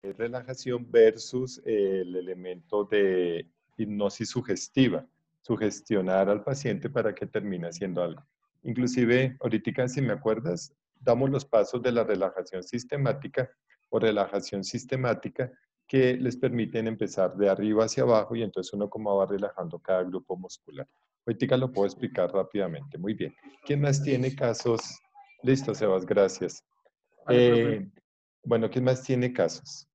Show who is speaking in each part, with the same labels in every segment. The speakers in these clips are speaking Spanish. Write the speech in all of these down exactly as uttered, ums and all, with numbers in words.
Speaker 1: Relajación versus eh, el elemento de hipnosis sugestiva, sugestionar al paciente para que termine haciendo algo. Inclusive, ahorita si me acuerdas, damos los pasos de la relajación sistemática o relajación sistemática que les permiten empezar de arriba hacia abajo y entonces uno como va relajando cada grupo muscular. Ahorita lo puedo explicar rápidamente. Muy bien. ¿Quién más tiene casos? Listo, Sebas, gracias.
Speaker 2: Vale, profe.
Speaker 1: Eh, bueno, ¿quién más tiene casos?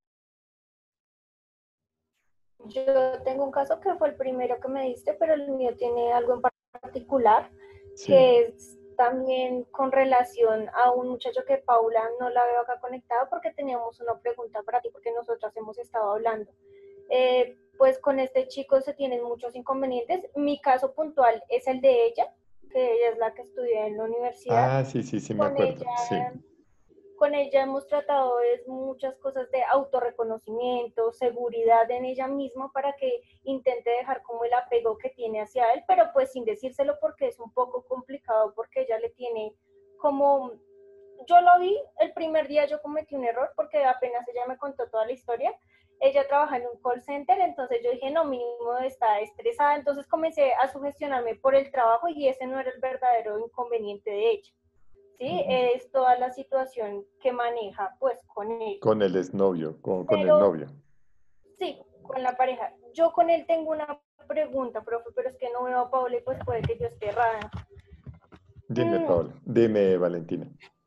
Speaker 3: Yo tengo un caso que fue el primero que me diste, pero el mío tiene algo en particular,
Speaker 1: Sí.
Speaker 3: que es también con relación a un muchacho que Paula no la veo acá conectada porque teníamos una pregunta para ti, porque nosotras hemos estado hablando. Eh, pues con este chico se tienen muchos inconvenientes. Mi caso puntual es el de ella, que ella es la que estudia en la universidad.
Speaker 1: Ah, sí, sí, sí, me
Speaker 3: Con
Speaker 1: acuerdo.
Speaker 3: ella
Speaker 1: Sí.
Speaker 3: con ella hemos tratado es muchas cosas de autorreconocimiento, seguridad en ella misma para que intente dejar como el apego que tiene hacia él, pero pues sin decírselo porque es un poco complicado porque ella le tiene como, yo lo vi el primer día, yo cometí un error porque apenas ella me contó toda la historia. Ella trabaja en un call center, entonces yo dije, no, mínimo está estresada, entonces comencé a sugestionarme por el trabajo y ese no era el verdadero inconveniente de ella. ¿Sí?
Speaker 1: Ujú.
Speaker 3: Es toda la situación que maneja pues con él.
Speaker 1: Con el exnovio, con, con el
Speaker 3: Pero
Speaker 1: novio.
Speaker 3: sí, con la pareja. Yo con él tengo una pregunta, profe, pero es que no veo a Paula y pues puede que yo esté errada.
Speaker 1: Dime,
Speaker 3: Mm,
Speaker 1: Paula. Dime, Valentina.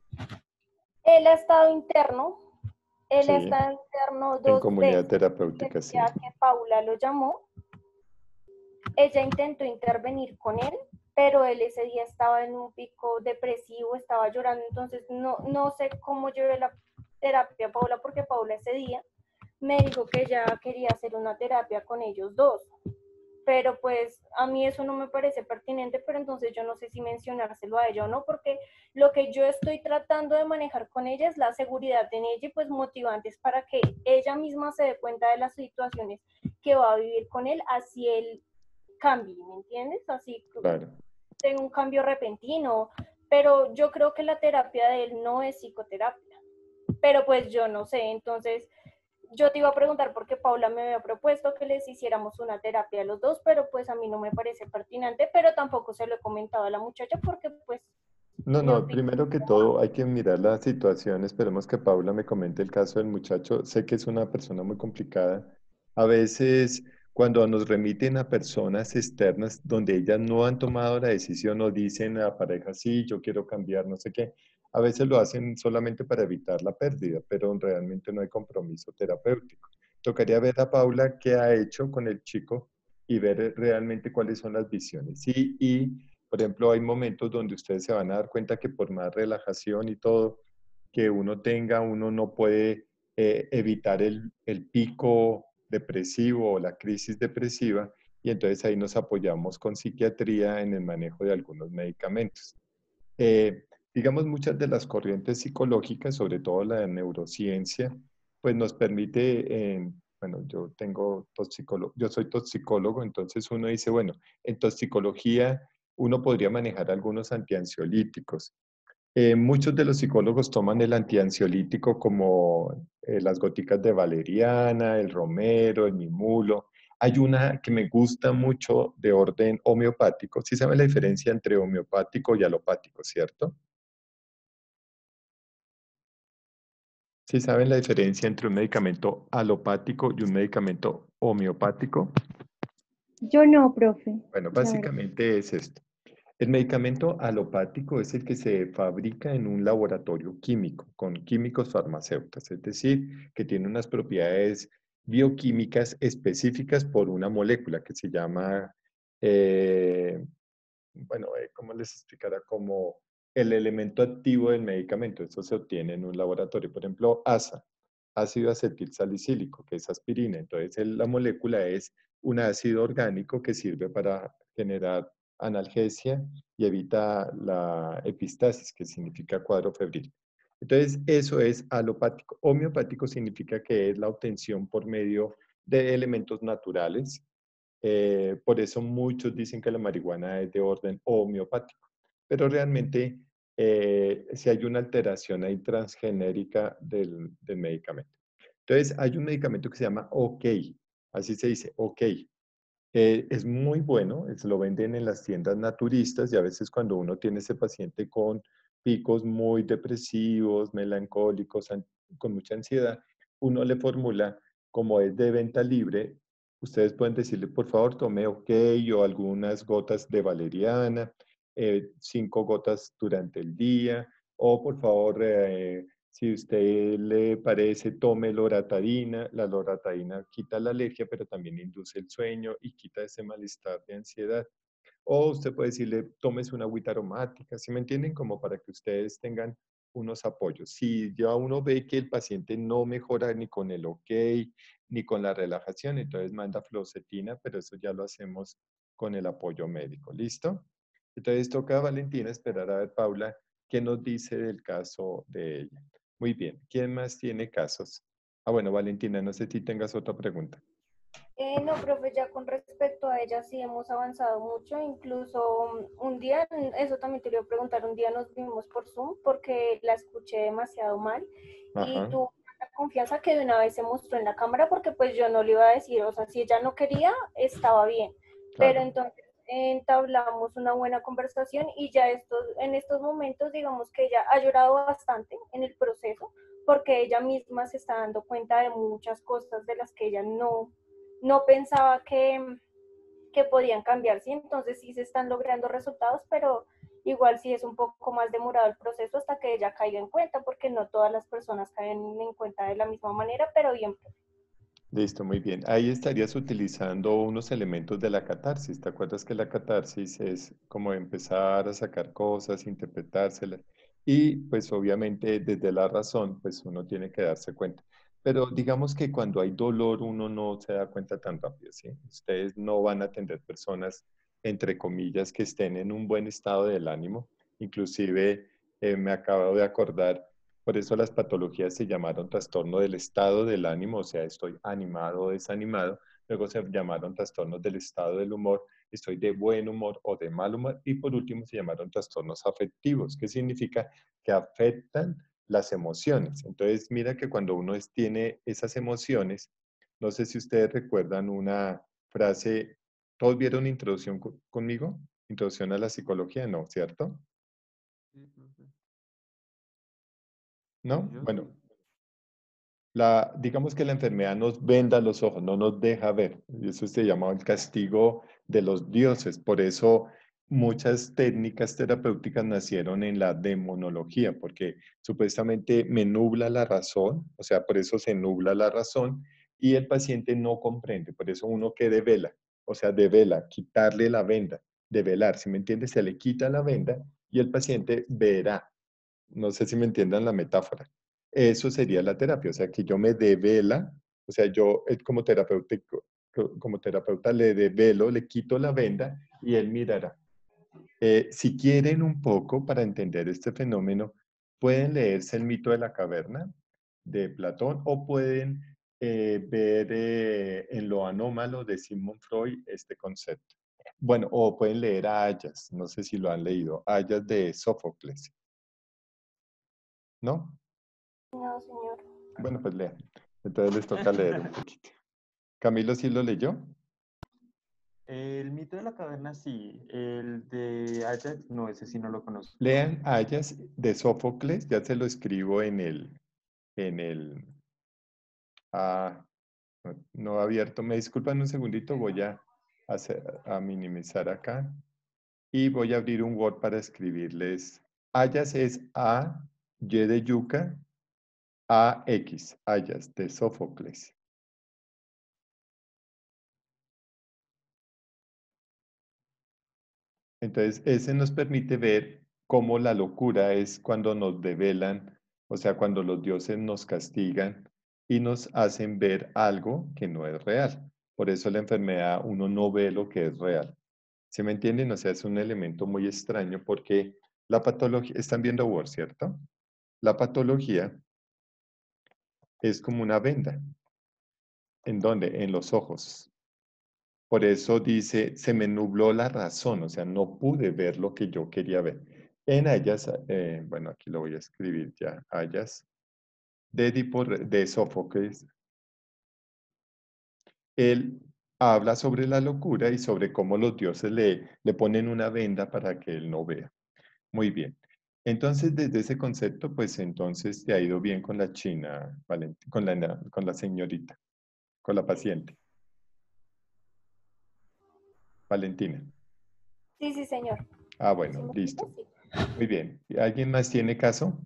Speaker 3: él ha estado interno, él ha
Speaker 1: Sí,
Speaker 3: estado interno
Speaker 1: en
Speaker 3: dos
Speaker 1: comunidad
Speaker 3: veces,
Speaker 1: terapéutica,
Speaker 3: el
Speaker 1: sí.
Speaker 3: día que Paula lo llamó, ella intentó intervenir con él, pero él ese día estaba en un pico depresivo, estaba llorando, entonces no, no sé cómo llevé la terapia a Paula, porque Paula ese día me dijo que ella quería hacer una terapia con ellos dos, pero pues a mí eso no me parece pertinente, pero entonces yo no sé si mencionárselo a ella o no, porque lo que yo estoy tratando de manejar con ella es la seguridad en ella y pues motivantes para que ella misma se dé cuenta de las situaciones que va a vivir con él, así él cambie, ¿me entiendes? Así
Speaker 1: Claro.
Speaker 3: tengo un cambio repentino, pero yo creo que la terapia de él no es psicoterapia, pero pues yo no sé, entonces yo te iba a preguntar porque Paula me había propuesto que les hiciéramos una terapia a los dos, pero pues a mí no me parece pertinente, pero tampoco se lo he comentado a la muchacha porque pues
Speaker 1: No,
Speaker 3: mi
Speaker 1: no,
Speaker 3: opinión.
Speaker 1: primero que todo hay que mirar la situación. Esperemos que Paula me comente el caso del muchacho. Sé que es una persona muy complicada. A veces, cuando nos remiten a personas externas donde ellas no han tomado la decisión o dicen a pareja, sí, yo quiero cambiar, no sé qué, a veces lo hacen solamente para evitar la pérdida, pero realmente no hay compromiso terapéutico. Tocaría ver a Paula qué ha hecho con el chico y ver realmente cuáles son las visiones. Sí, y por ejemplo, hay momentos donde ustedes se van a dar cuenta que por más relajación y todo que uno tenga, uno no puede eh, evitar el, el pico depresivo o la crisis depresiva y entonces ahí nos apoyamos con psiquiatría en el manejo de algunos medicamentos. Eh, digamos, muchas de las corrientes psicológicas, sobre todo la de neurociencia, pues nos permite, en- bueno, yo tengo toxicólogo, yo soy toxicólogo, entonces uno dice, bueno, en toxicología uno podría manejar algunos antiansiolíticos. Eh, muchos de los psicólogos toman el antiansiolítico como eh, las goticas de valeriana, el romero, el mimulo. Hay una que me gusta mucho de orden homeopático. ¿Sí saben la diferencia entre homeopático y alopático, cierto? ¿Sí saben la diferencia entre un medicamento alopático y un medicamento homeopático?
Speaker 4: Yo no, profe,
Speaker 1: Bueno,
Speaker 4: la verdad.
Speaker 1: básicamente es esto. El medicamento alopático es el que se fabrica en un laboratorio químico con químicos farmacéuticos, es decir, que tiene unas propiedades bioquímicas específicas por una molécula que se llama, eh, bueno, eh, ¿cómo les explicará? Como el elemento activo del medicamento. Eso se obtiene en un laboratorio. Por ejemplo, A S A, ácido acetil salicílico, que es aspirina. Entonces, el- la molécula es un ácido orgánico que sirve para generar analgesia y evita la epistasis, que significa cuadro febril. Entonces, eso es alopático. Homeopático significa que es la obtención por medio de elementos naturales. Eh, por eso muchos dicen que la marihuana es de orden homeopático, pero realmente eh, si hay una alteración ahí transgenérica del, del medicamento. Entonces, hay un medicamento que se llama OK, así se dice, OK. Eh, es muy bueno, se lo venden en las tiendas naturistas y a veces cuando uno tiene ese paciente con picos muy depresivos, melancólicos, an- con mucha ansiedad, uno le formula, como es de venta libre, ustedes pueden decirle, por favor, tome OK o algunas gotas de valeriana, eh, cinco gotas durante el día, o por favor, eh, si usted le parece, tome loratadina. La loratadina quita la alergia, pero también induce el sueño y quita ese malestar de ansiedad. O usted puede decirle, tómese una agüita aromática, ¿sí me entienden? Como para que ustedes tengan unos apoyos. Si ya uno ve que el paciente no mejora ni con el OK, ni con la relajación, entonces manda fluoxetina, pero eso ya lo hacemos con el apoyo médico. ¿Listo? Entonces toca a Valentina esperar a ver, Paula, qué nos dice del caso de ella. Muy bien. ¿Quién más tiene casos? Ah, bueno, Valentina, no sé si tengas otra pregunta.
Speaker 3: Eh, no, profe, ya con respecto a ella sí hemos avanzado mucho, incluso um, un día, eso también te lo iba a preguntar, un día nos vimos por Zoom porque la escuché demasiado mal y
Speaker 1: Ajá,
Speaker 3: tuvo tanta confianza que de una vez se mostró en la cámara porque pues yo no le iba a decir, o sea, si ella no quería, estaba bien, pero
Speaker 1: claro.
Speaker 3: entonces entablamos una buena conversación y ya estos, en estos momentos digamos que ella ha llorado bastante en el proceso porque ella misma se está dando cuenta de muchas cosas de las que ella no no pensaba que, que podían cambiar, ¿sí? Entonces sí se están logrando resultados, pero igual sí es un poco más demorado el proceso hasta que ella caiga en cuenta, porque no todas las personas caen en cuenta de la misma manera, pero bien.
Speaker 1: Listo, muy bien. Ahí estarías utilizando unos elementos de la catarsis. ¿Te acuerdas que la catarsis es como empezar a sacar cosas, interpretárselas? Y pues obviamente desde la razón, pues uno tiene que darse cuenta. Pero digamos que cuando hay dolor uno no se da cuenta tan rápido, ¿sí? Ustedes no van a atender personas, entre comillas, que estén en un buen estado del ánimo. Inclusive eh, me acabo de acordar. Por eso las patologías se llamaron trastorno del estado del ánimo, o sea, estoy animado o desanimado. Luego se llamaron trastornos del estado del humor, estoy de buen humor o de mal humor. Y por último se llamaron trastornos afectivos, que significa que afectan las emociones. Entonces, mira que cuando uno es- tiene esas emociones, no sé si ustedes recuerdan una frase, ¿todos vieron introducción co- conmigo? Introducción a la psicología, no, ¿cierto?
Speaker 2: Sí, profe.
Speaker 1: ¿No?
Speaker 2: Yo
Speaker 1: Bueno,
Speaker 2: sí.
Speaker 1: La, digamos que la enfermedad nos venda los ojos, no nos deja ver. Y eso se llama el castigo de los dioses. Por eso muchas técnicas terapéuticas nacieron en la demonología, porque supuestamente me nubla la razón, o sea, por eso se nubla la razón y el paciente no comprende. Por eso uno que devela, o sea, devela, quitarle la venda, develar, ¿sí me entiende? Se le quita la venda y el paciente verá. No sé si me entiendan la metáfora. Eso sería la terapia, o sea, que yo me devela, o sea, yo eh, como terapéutico, co- como terapeuta le develo, le quito la venda y él mirará. Eh, si quieren un poco para entender este fenómeno, pueden leerse el mito de la caverna de Platón o pueden eh, ver eh, en lo anómalo de Sigmund Freud este concepto. Bueno, o pueden leer a Ayas, no sé si lo han leído, Ayas de Sófocles, ¿no?
Speaker 3: No, señor.
Speaker 1: Bueno, pues lean. Entonces les toca leer un poquito. ¿Camilo sí lo leyó?
Speaker 2: El mito de la caverna sí. El de Ajax, no, ese sí no lo conozco.
Speaker 1: Lean Ayas de Sófocles, ya se lo escribo en el, en el, ah, no, no abierto. Me disculpan un segundito, voy a, hacer, a minimizar acá y voy a abrir un Word para escribirles. Ayas es A, Y de yuca, A, X, Ayas de Sófocles. Entonces, ese nos permite ver cómo la locura es cuando nos develan, o sea, cuando los dioses nos castigan y nos hacen ver algo que no es real. Por eso la enfermedad, uno no ve lo que es real. ¿Se me entienden? O sea, es un elemento muy extraño porque la patología, están viendo Word, ¿cierto? La patología es como una venda. ¿En dónde? En los ojos. Por eso dice, se me nubló la razón, o sea, no pude ver lo que yo quería ver. En Ayas, eh, bueno, aquí lo voy a escribir ya, Ayas de, Edipo, de Sófocles, él habla sobre la locura y sobre cómo los dioses le, le ponen una venda para que él no vea. Muy bien. Entonces, desde ese concepto, pues entonces te ha ido bien con la china, Valent- con la, con la señorita, con la paciente, Valentina.
Speaker 3: Sí, sí, señor.
Speaker 1: Ah,
Speaker 3: ¿Sí
Speaker 1: bueno,
Speaker 3: me escuchas?
Speaker 1: listo.
Speaker 3: Sí.
Speaker 1: Muy bien. ¿Alguien más tiene caso?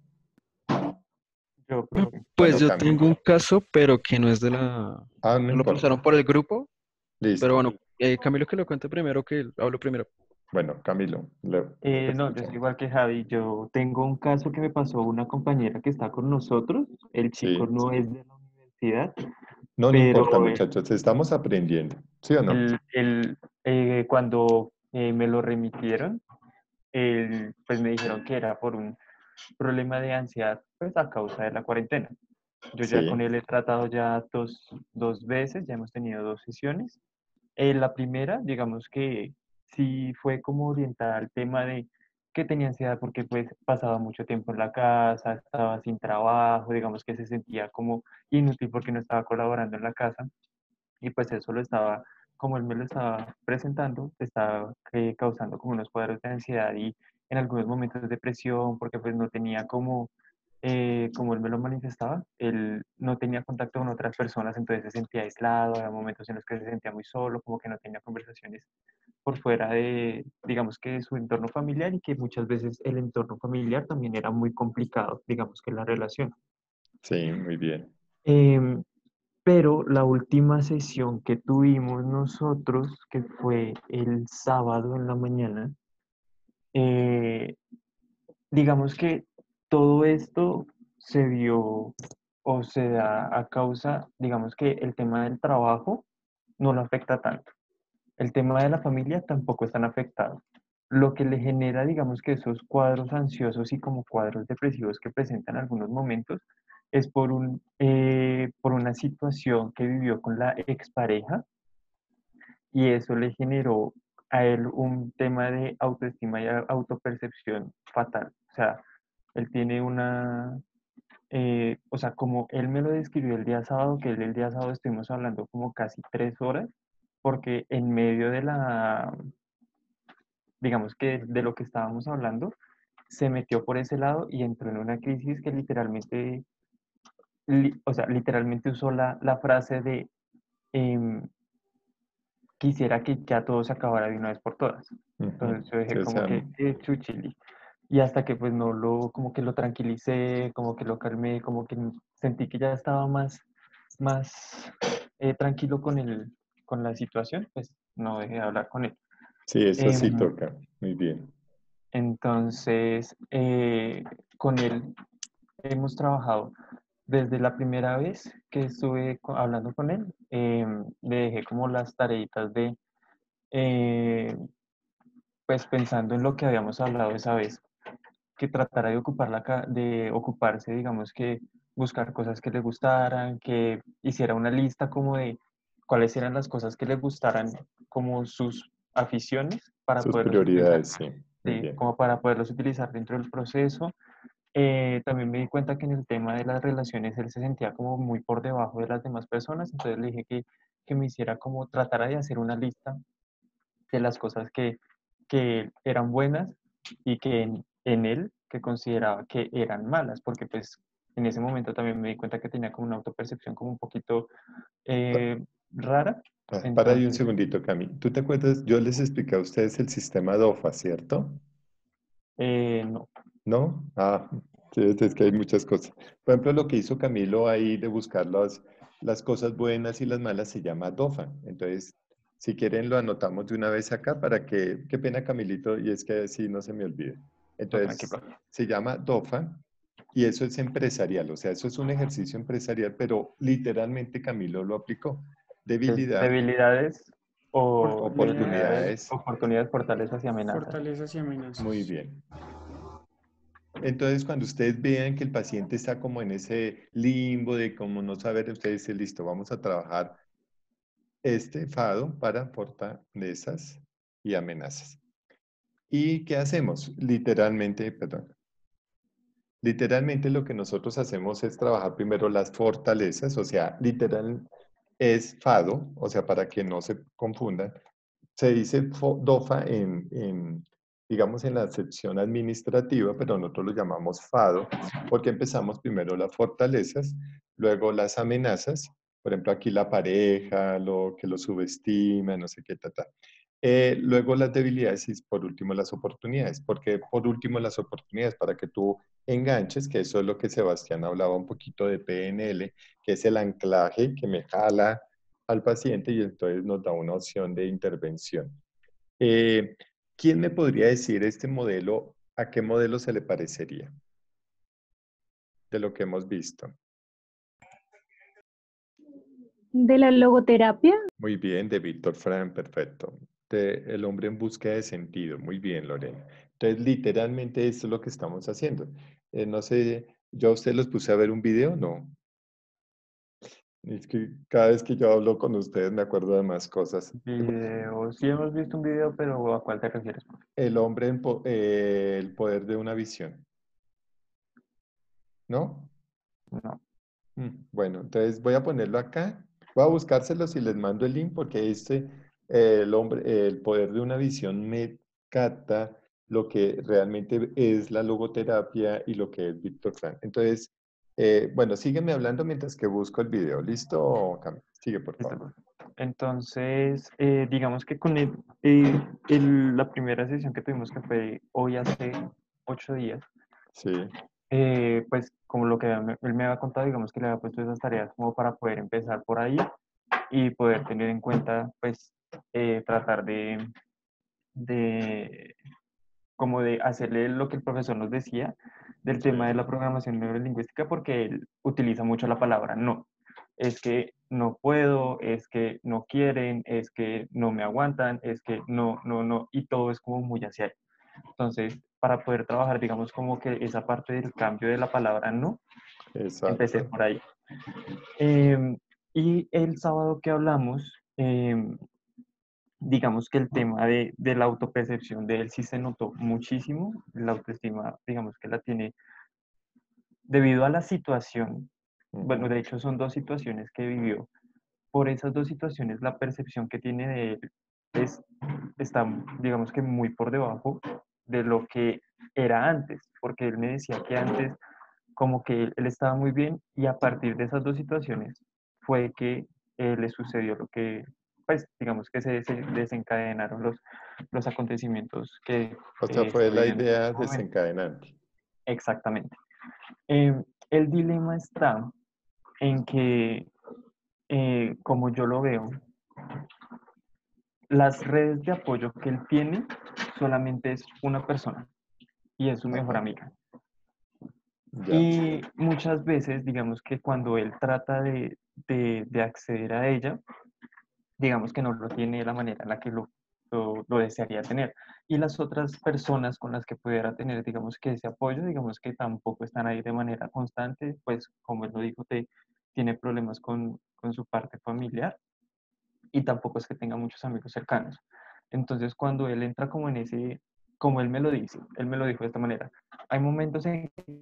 Speaker 2: Yo, profe.
Speaker 5: Pues
Speaker 1: Bueno,
Speaker 5: yo
Speaker 1: Cami.
Speaker 5: tengo un caso, pero que no es de la...
Speaker 1: Ah, no
Speaker 5: No lo pasaron
Speaker 1: importa.
Speaker 5: por el grupo, pero
Speaker 1: Listo.
Speaker 5: bueno, eh, Camilo que lo cuente primero, que hablo primero.
Speaker 1: Bueno, Camilo, lo, te
Speaker 2: Eh, no, yo soy
Speaker 1: escuchamos.
Speaker 2: igual que Javi. Yo tengo un caso que me pasó una compañera que está con nosotros. El chico
Speaker 1: Sí.
Speaker 2: no es de la universidad,
Speaker 1: No, no importa,
Speaker 2: pero él,
Speaker 1: muchachos, estamos aprendiendo. ¿Sí o no?
Speaker 2: él- él, eh, cuando eh, me lo remitieron, él, pues me dijeron que era por un problema de ansiedad, pues a causa de la cuarentena. Yo ya con
Speaker 1: Sí,
Speaker 2: él he tratado ya dos, dos veces, ya hemos tenido dos sesiones. En la primera, digamos que sí fue como orientada al tema de que tenía ansiedad porque pues pasaba mucho tiempo en la casa, estaba sin trabajo, digamos que se sentía como inútil porque no estaba colaborando en la casa y pues eso lo estaba, como él me lo estaba presentando, estaba eh, causando como unos cuadros de ansiedad y en algunos momentos de depresión porque pues no tenía como, eh, como él me lo manifestaba, él no tenía contacto con otras personas, entonces se sentía aislado, había momentos en los que se sentía muy solo, como que no tenía conversaciones por fuera de, digamos que de su entorno familiar y que muchas veces el entorno familiar también era muy complicado, digamos que la relación.
Speaker 1: sí, muy bien.
Speaker 2: Em, pero la última sesión que tuvimos nosotros, que fue el sábado en la mañana, eh, digamos que todo esto se vio o se da a causa, digamos que el tema del trabajo no lo afecta tanto. El tema de la familia tampoco es tan afectado. Lo que le genera, digamos que esos cuadros ansiosos y como cuadros depresivos que presentan algunos momentos es por, un, eh, por una situación que vivió con la expareja y eso le generó a él un tema de autoestima y a- autopercepción fatal. O sea, él tiene una, eh, o sea, como él me lo describió el día sábado, que él el día sábado estuvimos hablando como casi tres horas, porque en medio de la, digamos que de lo que estábamos hablando, se metió por ese lado y entró en una crisis que literalmente, li- o sea, literalmente usó la, la frase de em, quisiera que ya todo se acabara de una vez por todas.
Speaker 1: Ujú.
Speaker 2: Entonces yo
Speaker 1: Sí,
Speaker 2: dije
Speaker 1: o
Speaker 2: como
Speaker 1: sea,
Speaker 2: que, qué chuchili. Y hasta que pues no lo, como que lo tranquilicé, como que lo calmé, como que sentí que ya estaba más, más eh, tranquilo con el, con la situación, pues no dejé de hablar con él.
Speaker 1: sí, eso sí
Speaker 2: Em,
Speaker 1: toca. Muy bien.
Speaker 2: entonces, eh, con él hemos trabajado desde la primera vez que estuve co- hablando con él, em, le dejé como las tareitas de, eh, pues pensando en lo que habíamos hablado esa vez, que tratara de ocupar la, ca- de ocuparse, digamos que buscar cosas que le gustaran, que hiciera una lista como de cuáles eran las cosas que le gustaran, como sus aficiones para
Speaker 1: Sus
Speaker 2: poderlos utilizar,
Speaker 1: prioridades, sí. Muy
Speaker 2: sí,
Speaker 1: bien.
Speaker 2: como para poderlos utilizar dentro del proceso. Eh, también me di cuenta que en el tema de las relaciones él se sentía como muy por debajo de las demás personas, entonces le dije que, que me hiciera como tratara de hacer una lista de las cosas que, que eran buenas y que en, en él que consideraba que eran malas, porque pues en ese momento también me di cuenta que tenía como una autopercepción como un poquito
Speaker 1: Pa-
Speaker 2: eh, rara,
Speaker 1: ah, Para ahí un
Speaker 2: entonces
Speaker 1: segundito, Cami. ¿Tú te acuerdas? Yo les expliqué a ustedes el sistema DOFA, ¿cierto?
Speaker 2: eh, no,
Speaker 1: ¿No? Ah, sí, es es que hay muchas cosas. Por ejemplo, lo que hizo Camilo ahí de buscar las, las cosas buenas y las malas se llama DOFA. Entonces, si quieren, lo anotamos de una vez acá para que, qué pena, Camilito, y es que así no se me olvide.
Speaker 2: no,
Speaker 1: Entonces,
Speaker 2: tranquilo.
Speaker 1: se llama DOFA y eso es empresarial, o sea, eso es un ejercicio empresarial, pero literalmente Camilo lo aplicó.
Speaker 2: Es
Speaker 1: Debilidad,
Speaker 2: debilidades o
Speaker 6: Oportunidades,
Speaker 2: debilidades,
Speaker 1: oportunidades,
Speaker 2: oportunidades, fortalezas y amenazas.
Speaker 6: fortalezas y
Speaker 1: muy
Speaker 6: amenazas.
Speaker 1: bien. Entonces, cuando ustedes vean que el paciente está como en ese limbo de como no saber, ustedes dicen, listo, vamos a trabajar este fado para fortalezas y amenazas. ¿Y qué hacemos? Literalmente, perdón. Literalmente lo que nosotros hacemos es trabajar primero las fortalezas, o sea, literal es fado, o sea, para que no se confundan, se dice fo- DOFA en, en, digamos, en la sección administrativa, pero nosotros lo llamamos fado, porque empezamos primero las fortalezas, luego las amenazas, por ejemplo, aquí la pareja, lo que lo subestima, no sé qué, ta, ta. Eh, luego las debilidades y por último las oportunidades, porque por último las oportunidades para que tú enganches, que eso es lo que Sebastián hablaba un poquito de P N L, que es el anclaje que me jala al paciente y entonces nos da una opción de intervención. Eh, ¿Quién me podría decir este modelo, a qué modelo se le parecería de lo que hemos visto?
Speaker 4: ¿De la logoterapia?
Speaker 1: Muy bien, de Víctor Frank, perfecto. De El hombre en búsqueda de sentido, muy bien, Lorena. Entonces, literalmente esto es lo que estamos haciendo. Eh, no sé, ¿yo a usted los puse a ver un video? No. Es que cada vez que yo hablo con ustedes me acuerdo de más cosas.
Speaker 2: Video, sí hemos visto un video, pero ¿a cuál te refieres?
Speaker 1: El hombre en po- eh, el poder de una visión, ¿no?
Speaker 2: No.
Speaker 1: Mm, Bueno, entonces voy a ponerlo acá. Voy a buscárselos y les mando el link porque este, eh, el hombre, el poder de una visión me capta lo que realmente es la logoterapia y lo que es Víctor Frank. Entonces, eh, bueno, sígueme hablando mientras que busco el video. ¿Listo, Cam? Sigue, por
Speaker 2: Listo,
Speaker 1: favor.
Speaker 2: profe. Entonces, eh, digamos que con el- eh, el- la primera sesión que tuvimos, que fue hoy hace ocho días,
Speaker 1: Sí,
Speaker 2: eh, pues como lo que me- él me había contado, digamos que le había puesto esas tareas como para poder empezar por ahí y poder tener en cuenta, pues, eh, tratar de, de, como de hacerle lo que el profesor nos decía del
Speaker 1: sí,
Speaker 2: tema de la programación neurolingüística, porque él utiliza mucho la palabra no. Es que no puedo, es que no quieren, es que no me aguantan, es que no, no, no, y todo es como muy hacia ahí. Entonces, para poder trabajar, digamos, como que esa parte del cambio de la palabra no, empecé
Speaker 1: exacto.
Speaker 2: por ahí. Em, y el sábado que hablamos, em, digamos que el tema de, de la autopercepción de él sí se notó muchísimo. La autoestima, digamos que la tiene debido a la situación. Bueno,
Speaker 1: Ujú,
Speaker 2: de hecho son dos situaciones que vivió. Por esas dos situaciones, la percepción que tiene de él es, está, digamos que muy por debajo de lo que era antes, porque él me decía que antes como que él estaba muy bien y a partir de esas dos situaciones fue que eh, le sucedió lo que, pues digamos que se, se desencadenaron los, los acontecimientos que
Speaker 1: O sea,
Speaker 2: eh,
Speaker 1: fue
Speaker 2: está
Speaker 1: la
Speaker 2: viviendo en
Speaker 1: idea
Speaker 2: este momento.
Speaker 1: desencadenante.
Speaker 2: Exactamente. Eh, el dilema está en que, eh, como yo lo veo, las redes de apoyo que él tiene solamente es una persona y es su mejor
Speaker 1: Ajá,
Speaker 2: amiga.
Speaker 1: ya.
Speaker 2: Y muchas veces, digamos que cuando él trata de, de, de acceder a ella, digamos que no lo tiene de la manera en la que lo, lo, lo desearía tener. Y las otras personas con las que pudiera tener, digamos que ese apoyo, digamos que tampoco están ahí de manera constante, pues como él lo dijo, te, tiene problemas con, con su parte familiar y tampoco es que tenga muchos amigos cercanos. Entonces, cuando él entra como en ese, como él me lo dice, él me lo dijo de esta manera, hay momentos en que,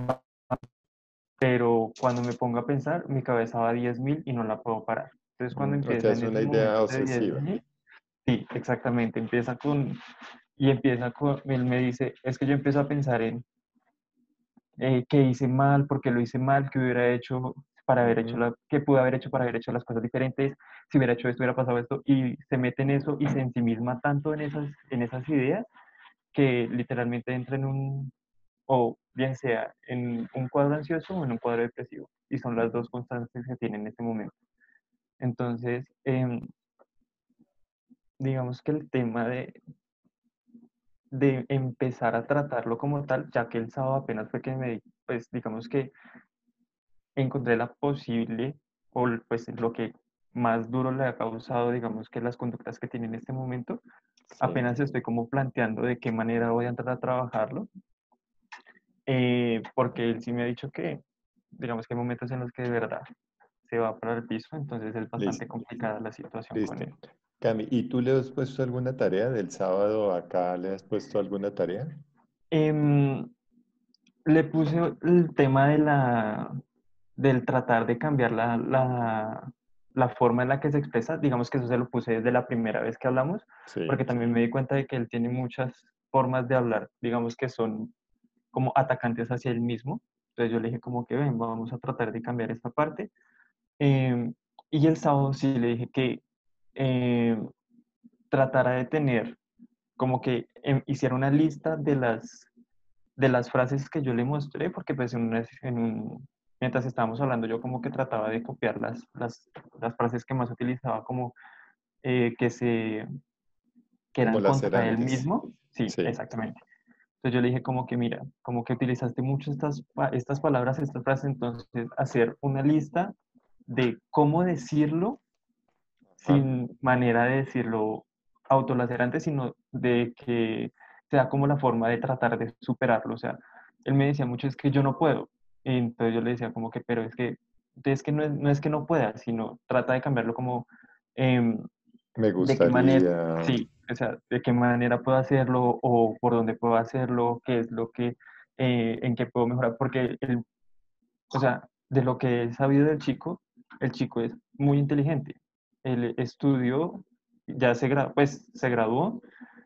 Speaker 2: pero cuando me pongo a pensar, mi cabeza va a diez mil y no la puedo parar. Entonces, cuando
Speaker 1: Mm, O sea,
Speaker 2: empieza
Speaker 1: es
Speaker 2: en
Speaker 1: una
Speaker 2: esos
Speaker 1: idea
Speaker 2: momentos de
Speaker 1: obsesiva.
Speaker 2: diez mil, sí, exactamente, empieza con, y empieza con, él me dice, es que yo empiezo a pensar en eh, qué hice mal, por qué lo hice mal, qué hubiera hecho para haber hecho
Speaker 1: Ujú,
Speaker 2: la, qué pude haber hecho para haber hecho las cosas diferentes, si hubiera hecho esto, hubiera pasado esto, y se mete en eso y se ensimisma tanto en esas, en esas ideas que literalmente entra en un, o bien sea en un cuadro ansioso o en un cuadro depresivo, y son las
Speaker 1: ujú.
Speaker 2: dos constantes que tiene en este momento. Entonces, em, digamos que el tema de, de empezar a tratarlo como tal, ya que el sábado apenas fue que me, pues digamos que encontré la posible, o pues lo que más duro le ha causado, digamos que las conductas que tiene en este momento,
Speaker 1: Sí.
Speaker 2: apenas estoy como planteando de qué manera voy a entrar a trabajarlo, eh, porque él sí me ha dicho que, digamos que hay momentos en los que de verdad se va para el piso, entonces es bastante
Speaker 1: Listo,
Speaker 2: complicada la situación con
Speaker 1: listo.
Speaker 2: él.
Speaker 1: Cami, ¿y tú le has puesto alguna tarea del sábado acá? ¿Le has puesto alguna tarea?
Speaker 2: Em, le puse el tema de la, del tratar de cambiar la, la, la forma en la que se expresa. Digamos que eso se lo puse desde la primera vez que hablamos,
Speaker 1: Sí,
Speaker 2: porque también me di cuenta de que él tiene muchas formas de hablar, digamos que son como atacantes hacia él mismo. Entonces yo le dije como que ven, vamos a tratar de cambiar esta parte. Eh, y el sábado sí le dije que eh, tratara de tener, como que em, hiciera una lista de las, de las frases que yo le mostré, porque pues en una- en un- mientras estábamos hablando yo como que trataba de copiar las, las, las frases que más utilizaba como eh, que, se, que
Speaker 1: como
Speaker 2: eran
Speaker 1: las
Speaker 2: contra él
Speaker 1: grandes.
Speaker 2: mismo. Sí,
Speaker 1: Sí.
Speaker 2: exactamente. Entonces yo le dije como que mira, como que utilizaste mucho estas, pa- estas palabras, estas frases, entonces hacer una lista de cómo decirlo
Speaker 1: Ajá.
Speaker 2: sin manera de decirlo autolacerante, sino de que sea como la forma de tratar de superarlo. O sea, él me decía mucho, es que yo no puedo. Y entonces yo le decía como que, pero es que, es que no es, no es que no pueda, sino trata de cambiarlo como, em,
Speaker 1: Me
Speaker 2: de qué manera,
Speaker 1: gustaría.
Speaker 2: sí, o sea, de qué manera puedo hacerlo o por dónde puedo hacerlo, qué es lo que, eh, en qué puedo mejorar, porque el, o sea, de lo que he sabido del chico, el chico es muy inteligente. Él estudió, ya se graduó, pues se graduó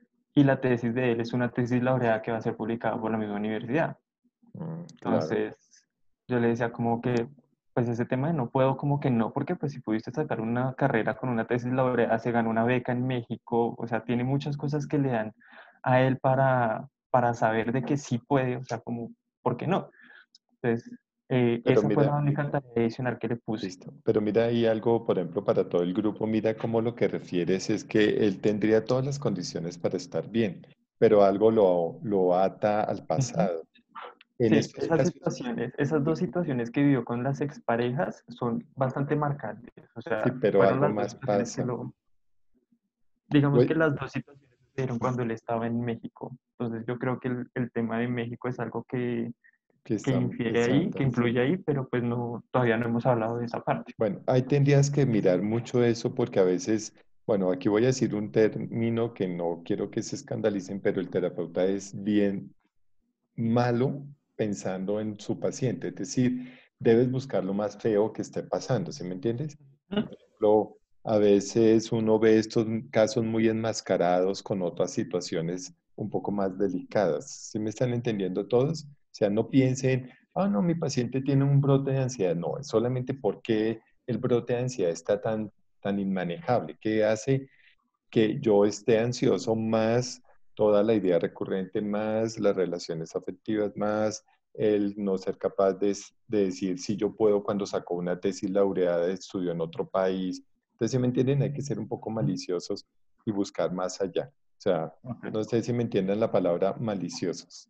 Speaker 2: y la tesis de él es una tesis laureada que va a ser publicada por la misma universidad.
Speaker 1: Mm, claro.
Speaker 2: Entonces, yo le decía como que, pues ese tema de no puedo, como que no, porque pues si pudiste sacar una carrera con una tesis laureada, se ganó una beca en México, o sea, tiene muchas cosas que le dan a él para, para saber de que sí puede, o sea, como, ¿por qué no? Entonces, eh,
Speaker 1: Pero
Speaker 2: esa fue la
Speaker 1: mira,
Speaker 2: única tarea adicional que le puse.
Speaker 1: listo. Pero mira ahí algo, por ejemplo, para todo el grupo, mira cómo lo que refieres es que él tendría todas las condiciones para estar bien, pero algo lo, lo ata al
Speaker 2: Ujú.
Speaker 1: pasado. En
Speaker 2: Sí,
Speaker 1: estos
Speaker 2: esas
Speaker 1: casos,
Speaker 2: situaciones, esas dos situaciones que vivió con las exparejas son bastante marcantes. O
Speaker 1: sí,
Speaker 2: sea,
Speaker 1: pero
Speaker 2: fueron
Speaker 1: algo
Speaker 2: las dos
Speaker 1: más
Speaker 2: situaciones que
Speaker 1: pasa.
Speaker 2: lo, digamos que
Speaker 1: Oye,
Speaker 2: las dos situaciones sucedieron cuando él estaba en México. Entonces yo creo que el, el tema de México es algo que,
Speaker 1: que
Speaker 2: que
Speaker 1: están,
Speaker 2: infiere ahí, que
Speaker 1: exacto, sí.
Speaker 2: influye ahí, pero pues no, todavía no hemos hablado de esa parte.
Speaker 1: Bueno, ahí tendrías que mirar mucho eso porque a veces, bueno, aquí voy a decir un término que no quiero que se escandalicen, pero el terapeuta es bien malo pensando en su paciente, es decir, debes buscar lo más feo que esté pasando, ¿sí me entiendes?
Speaker 2: Ujú.
Speaker 1: Por ejemplo, a veces uno ve estos casos muy enmascarados con otras situaciones un poco más delicadas. ¿Sí me están entendiendo todos? O sea, no piensen, ah, no, mi paciente tiene un brote de ansiedad. No, es solamente porque el brote de ansiedad está tan, tan inmanejable, que hace que yo esté ansioso más toda la idea recurrente, más las relaciones afectivas, más el no ser capaz de, de decir si yo puedo cuando sacó una tesis laureada de estudio en otro país. Entonces, si me entienden, hay que ser un poco maliciosos y buscar más allá. O sea,
Speaker 2: Ok.
Speaker 1: no sé si me entienden la palabra maliciosos.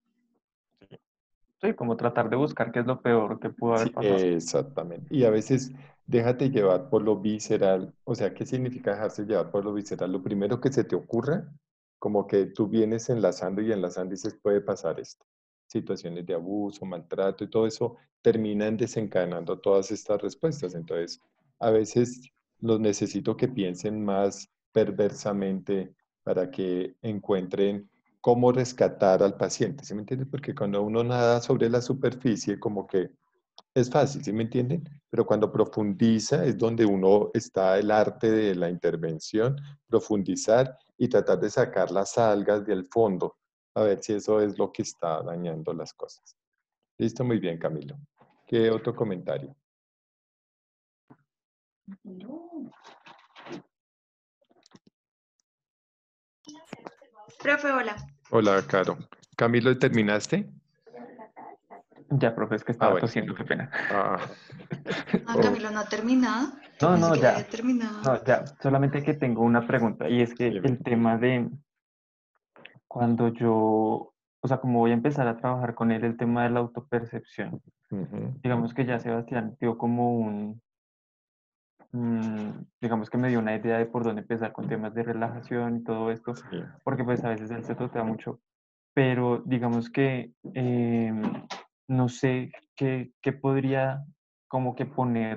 Speaker 2: Sí, como tratar de buscar qué es lo peor que pudo haber
Speaker 1: Sí,
Speaker 2: pasado.
Speaker 1: exactamente. Y a veces déjate llevar por lo visceral. O sea, ¿qué significa dejarse llevar por lo visceral? Lo primero que se te ocurra, como que tú vienes enlazando y enlazando y dices, puede pasar esto. Situaciones de abuso, maltrato y todo eso terminan desencadenando todas estas respuestas. Entonces, a veces los necesito que piensen más perversamente para que encuentren cómo rescatar al paciente. ¿Sí me entiendes? Porque cuando uno nada sobre la superficie, como que es fácil, ¿sí me entienden? Pero cuando profundiza es donde uno está el arte de la intervención, profundizar y tratar de sacar las algas del fondo, a ver si eso es lo que está dañando las cosas. Listo, muy bien, Camilo. ¿Qué otro comentario?
Speaker 6: Profe, hola.
Speaker 1: Hola, Caro. Camilo, ¿terminaste?
Speaker 2: Ya, profe, es que
Speaker 1: Ah,
Speaker 2: estaba
Speaker 1: bueno.
Speaker 2: tosiendo, qué pena.
Speaker 1: Ah,
Speaker 6: Ah,
Speaker 1: oh,
Speaker 6: Camilo no ha terminado. Yo
Speaker 2: No,
Speaker 6: pensé
Speaker 2: no,
Speaker 6: que ya había
Speaker 2: ya,
Speaker 6: terminado.
Speaker 2: no, ya, solamente que tengo una pregunta y es que
Speaker 1: dime.
Speaker 2: el tema de cuando yo, o sea, como voy a empezar a trabajar con él, el tema de la autopercepción,
Speaker 1: Ujú,
Speaker 2: digamos que ya Sebastián dio como un, mm, digamos que me dio una idea de por dónde empezar con temas de relajación y todo esto,
Speaker 1: sí.
Speaker 2: porque pues a veces él se totea mucho, pero digamos que em, no sé qué, qué podría como que poner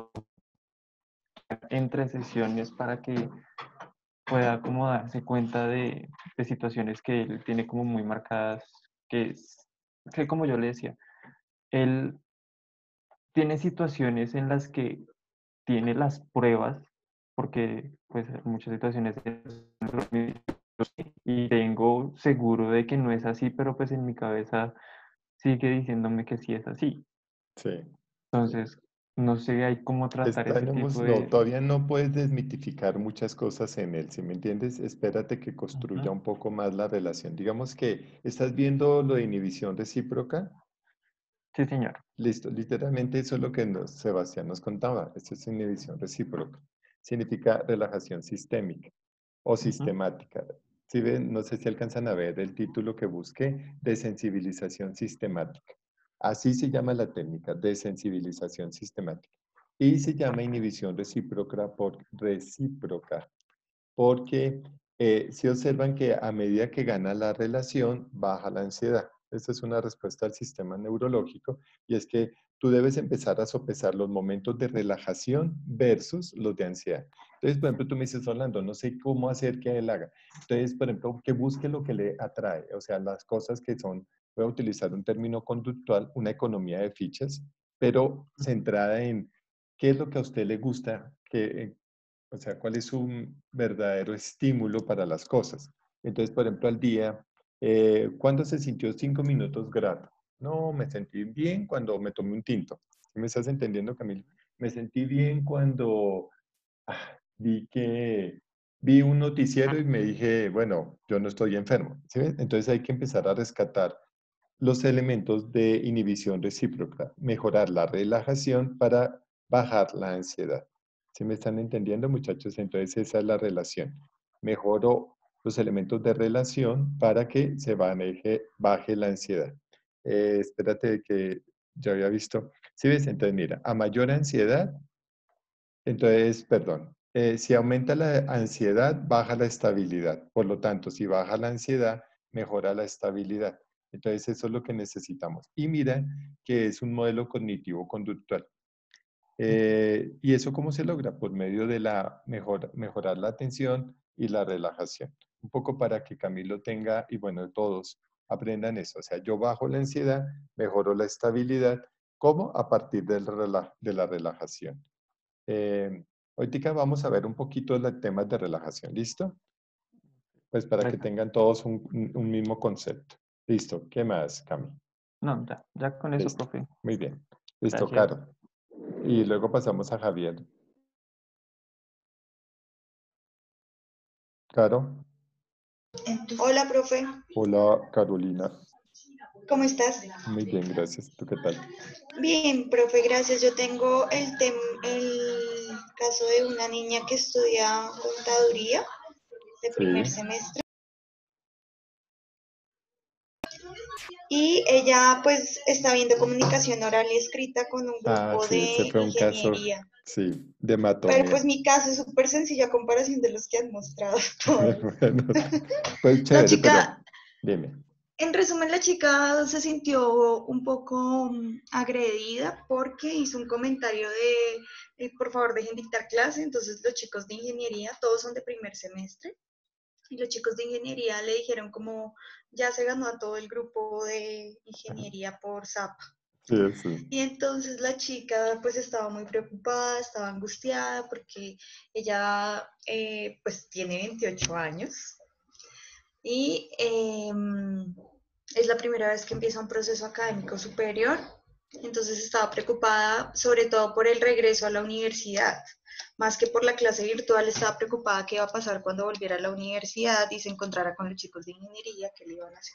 Speaker 2: entre sesiones para que pueda como darse cuenta de, de situaciones que él tiene como muy marcadas, que es que como yo le decía, él tiene situaciones en las que tiene las pruebas, porque pues en muchas situaciones y tengo seguro de que no es así, pero pues en mi cabeza sigue diciéndome que sí es así.
Speaker 1: Sí.
Speaker 2: Entonces, no sé, hay cómo tratar ese
Speaker 1: Estamos,
Speaker 2: tipo
Speaker 1: no,
Speaker 2: de...
Speaker 1: todavía no puedes desmitificar muchas cosas en él, ¿sí me entiendes? Espérate que construya
Speaker 2: Ujú.
Speaker 1: un poco más la relación. Digamos que estás viendo lo de inhibición recíproca.
Speaker 2: Sí, señor.
Speaker 1: Listo, literalmente eso es lo que nos- Sebastián nos contaba. Esto es inhibición recíproca. Significa relajación sistémica o
Speaker 2: Ujú.
Speaker 1: sistemática. Si ven, no sé si alcanzan a ver el título que busqué, desensibilización sistemática. Así se llama la técnica, desensibilización sistemática. Y se llama inhibición recíproca por recíproca, porque eh, si observan que a medida que gana la relación, baja la ansiedad. Esta es una respuesta al sistema neurológico y es que tú debes empezar a sopesar los momentos de relajación versus los de ansiedad. Entonces, por ejemplo, tú me dices, Orlando, no sé cómo hacer que él haga. Entonces, por ejemplo, que busque lo que le atrae, o sea, las cosas que son, voy a utilizar un término conductual, una economía de fichas, pero centrada en qué es lo que a usted le gusta, que, o sea, cuál es su verdadero estímulo para las cosas. Entonces, por ejemplo, al día, eh, ¿cuándo se sintió cinco minutos grato? No, me sentí bien cuando me tomé un tinto. ¿Sí me estás entendiendo, Camilo? Me sentí bien cuando ah, vi que vi un noticiero y me dije, bueno, yo no estoy enfermo. ¿Sí ves? Entonces hay que empezar a rescatar los elementos de inhibición recíproca, mejorar la relajación para bajar la ansiedad. ¿Sí me están entendiendo, muchachos? Entonces esa es la relación. Mejoro los elementos de relación para que se maneje, baje la ansiedad. Eh, espérate que ya había visto. ¿Sí ves? Entonces mira, a mayor ansiedad, entonces, perdón, eh, si aumenta la ansiedad, baja la estabilidad. Por lo tanto, si baja la ansiedad, mejora la estabilidad. Entonces, eso es lo que necesitamos. Y mira que es un modelo cognitivo-conductual. Eh, ¿y eso cómo se logra? Por medio de la mejor, mejorar la atención y la relajación. Un poco para que Camilo tenga, y bueno, todos aprendan eso. O sea, yo bajo la ansiedad, mejoro la estabilidad. ¿Cómo? A partir del rela- de la relajación. Eh, Ahorita vamos a ver un poquito de temas de relajación, ¿listo? Pues para que
Speaker 2: Perfecto.
Speaker 1: tengan todos un, un- un mismo concepto. Listo, ¿qué más, Cami?
Speaker 2: No, ya, ya con eso,
Speaker 1: Listo,
Speaker 2: profe.
Speaker 1: muy bien. Listo,
Speaker 2: Gracias.
Speaker 1: Caro. Y luego pasamos a Javier. Caro.
Speaker 7: Hola, profe.
Speaker 1: Hola, Carolina.
Speaker 7: ¿Cómo estás?
Speaker 1: Muy bien, gracias. ¿Tú qué tal?
Speaker 7: Bien, profe, gracias. Yo tengo el, tem- el caso de una niña que estudia contaduría de primer
Speaker 1: Sí.
Speaker 7: semestre y ella pues está viendo comunicación oral y escrita con un
Speaker 1: Ah,
Speaker 7: grupo
Speaker 1: sí,
Speaker 7: de
Speaker 1: ese fue un caso,
Speaker 7: ingeniería.
Speaker 1: sí, de
Speaker 7: Pero pues
Speaker 1: matoneo.
Speaker 7: mi caso es súper sencillo a comparación de los que han mostrado todos.
Speaker 1: Bueno, pues
Speaker 7: La
Speaker 1: chévere, pero
Speaker 7: chica,
Speaker 1: dime.
Speaker 7: en resumen, la chica se sintió un poco mm, agredida porque hizo un comentario de, eh, por favor, dejen dictar clase. Entonces los chicos de ingeniería, todos son de primer semestre, y los chicos de ingeniería le dijeron como ya se ganó a todo el grupo de ingeniería por Zapa.
Speaker 1: Sí, sí.
Speaker 7: Y entonces la chica pues estaba muy preocupada, estaba angustiada porque ella eh, pues tiene veintiocho años y eh, es la primera vez que empieza un proceso académico superior, entonces estaba preocupada sobre todo por el regreso a la universidad, más que por la clase virtual, estaba preocupada qué iba a pasar cuando volviera a la universidad y se encontrara con los chicos de ingeniería, qué le iban a hacer.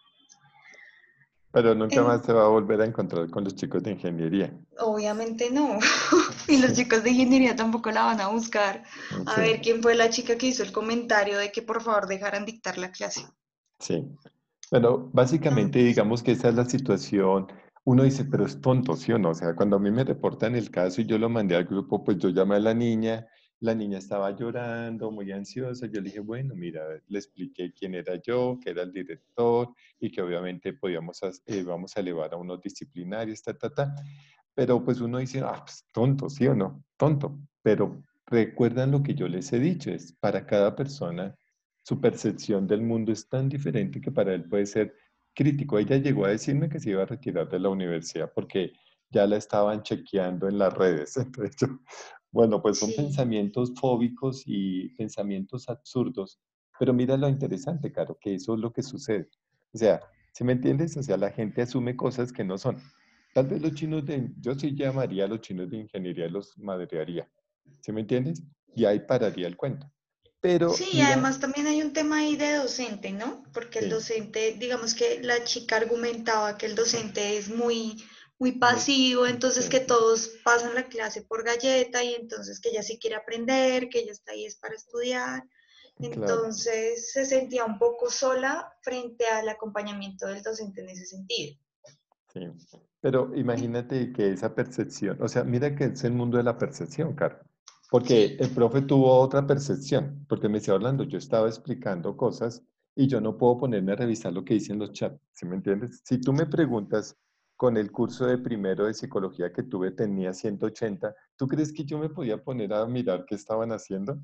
Speaker 1: Pero nunca más
Speaker 7: En,
Speaker 1: se va a volver a encontrar con los chicos de ingeniería.
Speaker 7: obviamente no, y los chicos de ingeniería tampoco la van a buscar a
Speaker 1: Sí,
Speaker 7: ver quién fue la chica que hizo el comentario de que por favor dejaran dictar la clase.
Speaker 1: sí. Bueno, básicamente
Speaker 7: Entonces,
Speaker 1: digamos que esa es la situación. Uno dice, pero es tonto, ¿sí o no? O sea, cuando a mí me reportan el caso y yo lo mandé al grupo, pues yo llamé a la niña, la niña estaba llorando, muy ansiosa. Yo le dije, bueno, mira, le expliqué quién era yo, que era el director y que obviamente podíamos, as- eh, vamos a elevar a unos disciplinarios, ta, ta, ta. Pero pues uno dice, ah, pues tonto, ¿sí o no? Tonto. Pero recuerdan lo que yo les he dicho, es para cada persona su percepción del mundo es tan diferente que para él puede ser crítico. Ella llegó a decirme que se iba a retirar de la universidad porque ya la estaban chequeando en las redes. Entonces, yo, bueno, pues son
Speaker 7: Sí.
Speaker 1: pensamientos fóbicos y pensamientos absurdos. Pero mira lo interesante, Caro, que eso es lo que sucede. O sea, ¿sí me entiendes? O sea, la gente asume cosas que no son. Tal vez los chinos de, yo sí llamaría a los chinos de ingeniería y los madrearía. ¿Sí me entiendes? Y ahí pararía el cuento. Pero
Speaker 7: Sí, y
Speaker 1: mira,
Speaker 7: además también hay un tema ahí de docente, ¿no? Porque el
Speaker 1: sí,
Speaker 7: docente, digamos que la chica argumentaba que el docente es muy, muy
Speaker 1: muy,
Speaker 7: pasivo, entonces que
Speaker 1: sí,
Speaker 7: todos pasan la clase por galleta y entonces que ella sí quiere aprender, que ella está ahí es para estudiar.
Speaker 1: claro,
Speaker 7: Entonces se sentía un poco sola frente al acompañamiento del docente en ese sentido.
Speaker 1: sí. Pero imagínate que esa percepción, o sea, mira que es el mundo de la percepción, Caro. Porque
Speaker 7: Sí.
Speaker 1: el profe tuvo otra percepción, porque me decía Orlando, yo estaba explicando cosas y yo no puedo ponerme a revisar lo que dicen los chats, ¿sí me entiendes? Si tú me preguntas, con el curso de primero de psicología que tuve tenía ciento ochenta, ¿tú crees que yo me podía poner a mirar qué estaban haciendo?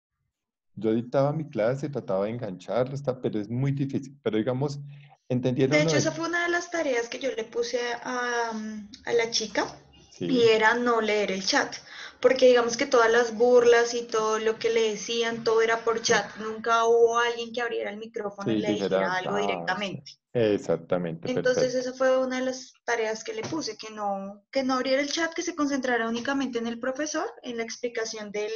Speaker 1: Yo dictaba mi clase, trataba de engancharlo, está, pero es muy difícil. Pero digamos,
Speaker 7: De
Speaker 1: ¿entendieron lo
Speaker 7: hecho, esa
Speaker 1: de?
Speaker 7: fue una de las tareas que yo le puse a, a la chica y
Speaker 1: Sí,
Speaker 7: era no leer el chat, porque digamos que todas las burlas y todo lo que le decían, todo era por
Speaker 1: sí,
Speaker 7: chat, nunca hubo alguien que abriera el micrófono y
Speaker 1: sí,
Speaker 7: le dijera
Speaker 1: dijera,
Speaker 7: algo
Speaker 1: ah, sí.
Speaker 7: directamente.
Speaker 1: Exactamente,
Speaker 7: Entonces
Speaker 1: perfecto.
Speaker 7: esa fue una de las tareas que le puse, que no, que no abriera el chat, que se concentrara únicamente en el profesor, en la explicación del,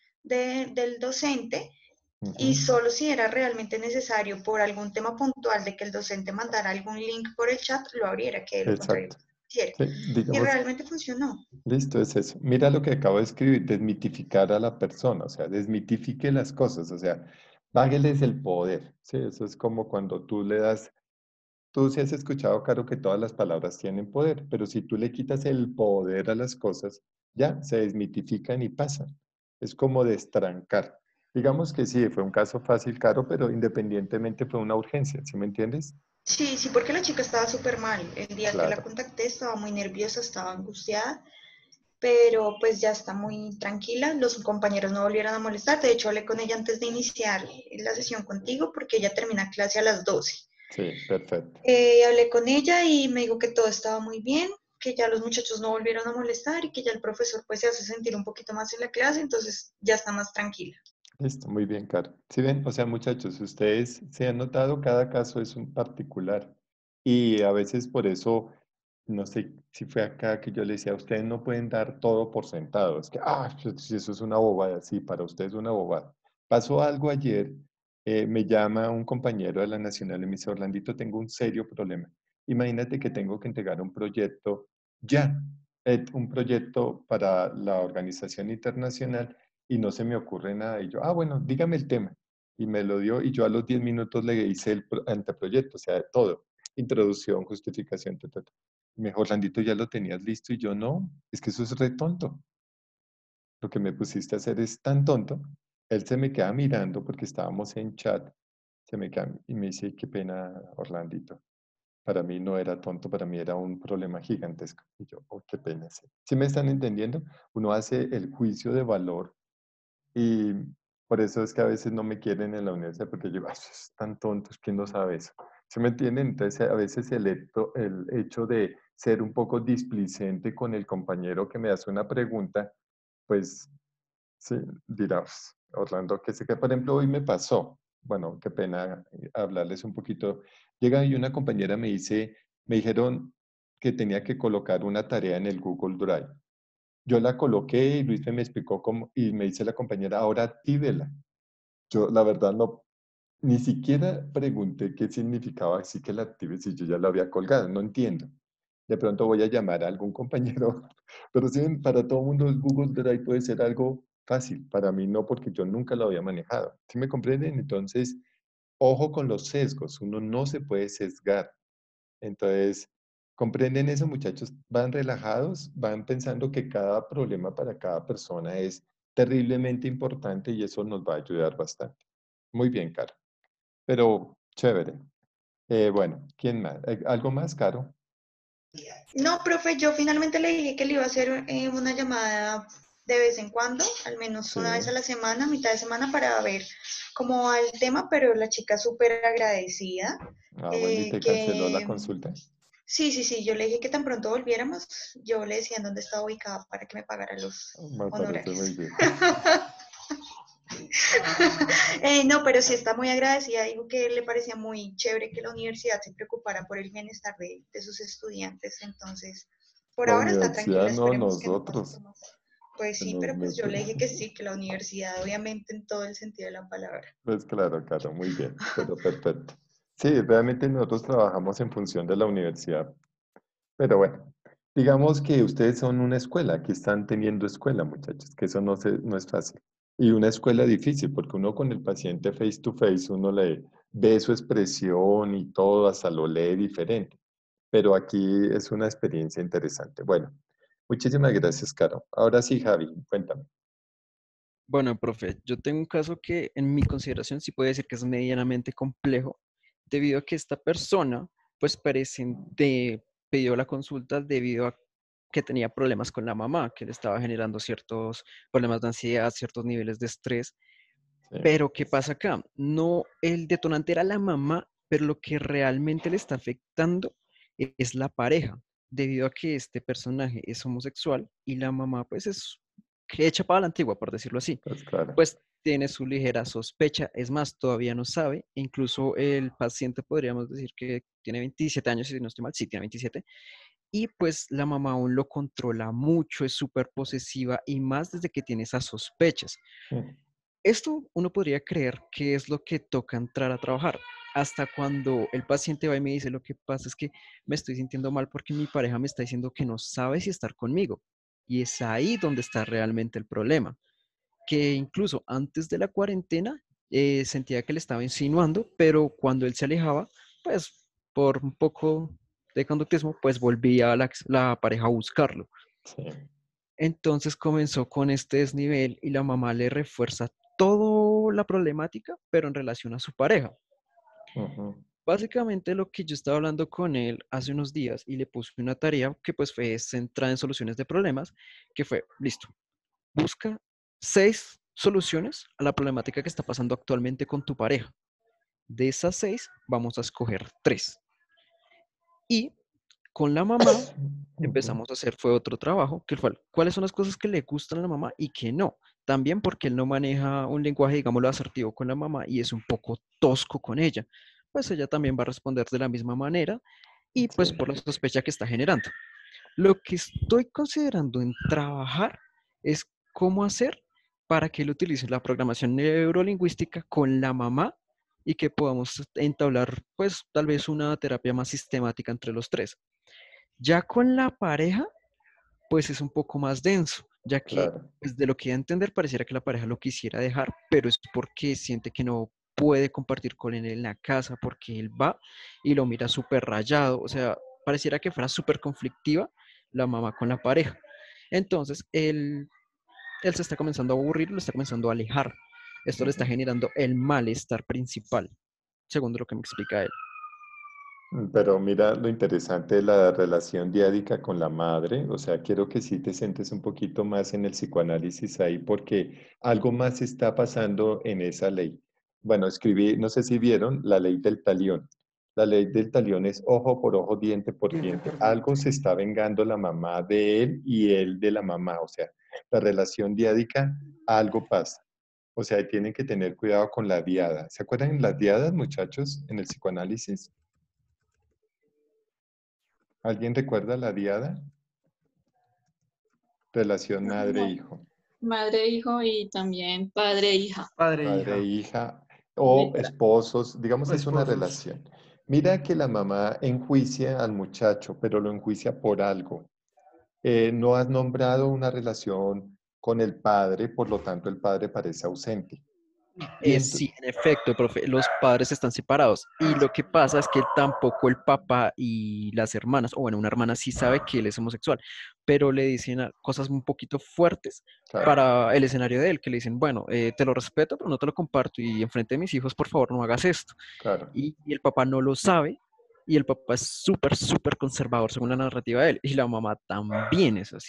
Speaker 7: de- del docente, y
Speaker 1: Ujú,
Speaker 7: solo si era realmente necesario por algún tema puntual de que el docente mandara algún link por el chat, lo abriera, que de lo contrario
Speaker 1: exacto.
Speaker 7: hiciera.
Speaker 1: Sí,
Speaker 7: Y
Speaker 1: digamos,
Speaker 7: realmente funcionó.
Speaker 1: listo, es eso. Mira lo que acabo de escribir, desmitificar a la persona, o sea, desmitifique las cosas, o sea, bájeles el poder. Sí, eso es como cuando tú le das. Tú sí has escuchado, Caro, que todas las palabras tienen poder, pero si tú le quitas el poder a las cosas, ya se desmitifican y pasan. Es como destrancar. Digamos que sí, fue un caso fácil, Caro, pero independientemente fue una urgencia, ¿sí me entiendes?
Speaker 7: Sí, sí, porque la chica estaba súper mal. El día que la
Speaker 1: Claro.
Speaker 7: contacté estaba muy nerviosa, estaba angustiada, pero pues ya está muy tranquila. Los compañeros no volvieron a molestar. De hecho, hablé con ella antes de iniciar la sesión contigo porque ella termina clase a las doce.
Speaker 1: Sí, perfecto.
Speaker 7: Eh, hablé con ella y me dijo que todo estaba muy bien, que ya los muchachos no volvieron a molestar y que ya el profesor pues se hace sentir un poquito más en la clase, entonces ya está más tranquila.
Speaker 1: Listo, muy bien, Caro. ¿Sí ven? O sea, muchachos, ustedes se han notado, cada caso es un particular. Y a veces por eso, no sé si fue acá que yo le decía, ustedes no pueden dar todo por sentado. Es que, ah, pues, si eso es una bobada, sí, para ustedes es una bobada. Pasó algo ayer, eh, me llama un compañero de la Nacional y me dice, Orlandito, tengo un serio problema. Imagínate que tengo que entregar un proyecto ya, eh, un proyecto para la organización internacional y no se me ocurre nada. Y yo, ah, bueno, dígame el tema. Y me lo dio y yo a los diez minutos le hice el pro- anteproyecto, o sea, todo. Introducción, justificación, ta, ta, ta. Y me dijo, Orlandito, ya lo tenías listo y yo no, es que eso es re tonto. Lo que me pusiste a hacer es tan tonto. Él se me queda mirando porque estábamos en chat, se me queda y me dice, qué pena, Orlandito. Para mí no era tonto, para mí era un problema gigantesco. Y yo, oh, qué pena. Sí. ¿Sí me están entendiendo? Uno hace el juicio de valor y por eso es que a veces no me quieren en la universidad, porque yo, ay, es tan tontos, ¿quién no sabe eso? ¿Sí me entienden? Entonces, a veces el hecho, el hecho de ser un poco displicente con el compañero que me hace una pregunta, pues, sí, dirá, "Uf, Orlando, que sé que, por ejemplo, hoy me pasó, bueno, qué pena eh, hablarles un poquito. Llega y una compañera me dice, me dijeron que tenía que colocar una tarea en el Google Drive. Yo la coloqué y Luis me explicó cómo, y me dice la compañera, ahora actívela. Yo, la verdad, no, ni siquiera pregunté qué significaba así que la active si yo ya la había colgado, no entiendo. De pronto voy a llamar a algún compañero, pero sí, para todo el mundo el Google Drive puede ser algo fácil, para mí no, porque yo nunca lo había manejado. ¿Sí me comprenden? Entonces, ojo con los sesgos, uno no se puede sesgar. Entonces, ¿comprenden eso, muchachos? Van relajados, van pensando que cada problema para cada persona es terriblemente importante y eso nos va a ayudar bastante. Muy bien, Caro. Pero chévere. Eh, bueno, ¿quién más? Eh, ¿Algo más, Caro?
Speaker 7: No, profe, yo finalmente le dije que le iba a hacer eh, una llamada de vez en cuando, al menos
Speaker 1: Sí.
Speaker 7: una vez a la semana, mitad de semana, para ver cómo va el tema, pero la chica súper agradecida.
Speaker 1: Ah, bueno, ¿y
Speaker 7: eh,
Speaker 1: te canceló la
Speaker 7: que
Speaker 1: consulta?
Speaker 7: sí, sí, sí, yo le dije que tan pronto volviéramos, yo le decía en dónde estaba ubicada para que me pagara los
Speaker 1: Me parece muy
Speaker 7: honorarios.
Speaker 1: bien.
Speaker 7: Eh, no, pero sí está muy agradecida. Dijo que le parecía muy chévere que la universidad se preocupara por el bienestar de, de sus estudiantes. Entonces, por
Speaker 1: La
Speaker 7: ahora está tranquila,
Speaker 1: universidad no,
Speaker 7: esperemos que no pase
Speaker 1: nosotros.
Speaker 7: por más. Pues
Speaker 1: Se
Speaker 7: sí,
Speaker 1: nos
Speaker 7: pero pues yo
Speaker 1: mete.
Speaker 7: le dije que sí, que la universidad, obviamente en todo el sentido de la palabra.
Speaker 1: Pues claro, claro, muy bien, pero perfecto. Sí, realmente nosotros trabajamos en función de la universidad. Pero bueno, digamos que ustedes son una escuela, que están teniendo escuela, muchachos, que eso no, se, no es fácil. Y una escuela difícil, porque uno con el paciente face to face, uno le ve su expresión y todo, hasta lo lee diferente. Pero aquí es una experiencia interesante. Bueno, muchísimas gracias, Caro. Ahora sí, Javi, cuéntame.
Speaker 5: Bueno, profe, yo tengo un caso que en mi consideración sí puede decir que es medianamente complejo, debido a que esta persona, pues presente, pidió la consulta debido a que tenía problemas con la mamá, que le estaba generando ciertos problemas de ansiedad, ciertos niveles de estrés.
Speaker 1: Sí,
Speaker 5: Pero ¿qué pasa acá? No, el detonante era la mamá, pero lo que realmente le está afectando e- es la pareja, debido a que este personaje es homosexual y la mamá pues es que hecha para la antigua, por decirlo así.
Speaker 1: pues claro.
Speaker 5: Pues tiene su ligera sospecha, es más, todavía no sabe, e incluso el paciente podríamos decir que tiene veintisiete años, si no estoy mal, sí, tiene veintisiete, y pues la mamá aún lo controla mucho, es súper posesiva y más desde que tiene esas sospechas.
Speaker 1: Mm,
Speaker 5: Esto uno podría creer que es lo que toca entrar a trabajar, hasta cuando el paciente va y me dice, lo que pasa es que me estoy sintiendo mal porque mi pareja me está diciendo que no sabe si estar conmigo. Y es ahí donde está realmente el problema, que incluso antes de la cuarentena eh, sentía que le estaba insinuando, pero cuando él se alejaba, pues por un poco de conductismo, pues volvía la, la pareja a buscarlo.
Speaker 1: sí.
Speaker 5: Entonces comenzó con este desnivel y la mamá le refuerza toda la problemática, pero en relación a su pareja.
Speaker 1: Ujú.
Speaker 5: Básicamente lo que yo estaba hablando con él hace unos días y le puse una tarea que pues fue centrada en soluciones de problemas, que fue, listo, busca seis soluciones a la problemática que está pasando actualmente con tu pareja. De esas seis, vamos a escoger tres. Y con la mamá
Speaker 1: Ujú.
Speaker 5: empezamos a hacer fue otro trabajo, que fue cuáles son las cosas que le gustan a la mamá y que no. También porque él no maneja un lenguaje, digámoslo, asertivo con la mamá y es un poco tosco con ella. Pues ella también va a responder de la misma manera y
Speaker 1: Sí.
Speaker 5: pues por la sospecha que está generando. Lo que estoy considerando en trabajar es cómo hacer para que él utilice la programación neurolingüística con la mamá y que podamos entablar pues tal vez una terapia más sistemática entre los tres. Ya con la pareja, pues es un poco más denso, ya que
Speaker 1: Claro.
Speaker 5: pues, de lo que da a entender pareciera que la pareja lo quisiera dejar, pero es porque siente que no puede compartir con él en la casa, porque él va y lo mira súper rayado, o sea, pareciera que fuera súper conflictiva la mamá con la pareja. Entonces, él, él se está comenzando a aburrir, lo está comenzando a alejar. Esto le está
Speaker 1: Ujú.
Speaker 5: generando el malestar principal, según lo que me explica él.
Speaker 1: Pero mira lo interesante de la relación diádica con la madre, o sea, quiero que sí te sientes un poquito más en el psicoanálisis ahí porque algo más está pasando en esa ley. Bueno, escribí, no sé si vieron, la ley del talión. La ley del talión es ojo por ojo, diente por diente. Algo se está vengando la mamá de él y él de la mamá, o sea, la relación diádica, algo pasa. O sea, tienen que tener cuidado con la diada. ¿Se acuerdan las diadas, muchachos, en el psicoanálisis? ¿Alguien recuerda la diada? Relación
Speaker 8: No,
Speaker 1: madre-hijo,
Speaker 8: madre, hijo y también padre, hija.
Speaker 2: Padre e hija
Speaker 1: madre-hija o
Speaker 8: Literal.
Speaker 1: esposos, digamos,
Speaker 2: o
Speaker 1: es una
Speaker 2: esposos.
Speaker 1: relación. Mira que la mamá enjuicia al muchacho, pero lo enjuicia por algo. Eh, no has nombrado una relación con el padre, por lo tanto el padre parece ausente. Y
Speaker 5: Eh,
Speaker 1: ent-
Speaker 5: sí, en efecto, profe, los padres están separados y lo que pasa es que tampoco el papá y las hermanas, o bueno, una hermana sí sabe que él es homosexual, pero le dicen a- cosas un poquito fuertes
Speaker 1: claro,
Speaker 5: para el escenario de él, que le dicen, bueno, eh, te lo respeto, pero no te lo comparto y enfrente de mis hijos, por favor, no hagas esto.
Speaker 1: claro.
Speaker 5: Y, y el papá no lo sabe y el papá es súper, súper conservador según la narrativa de él y la mamá también es así.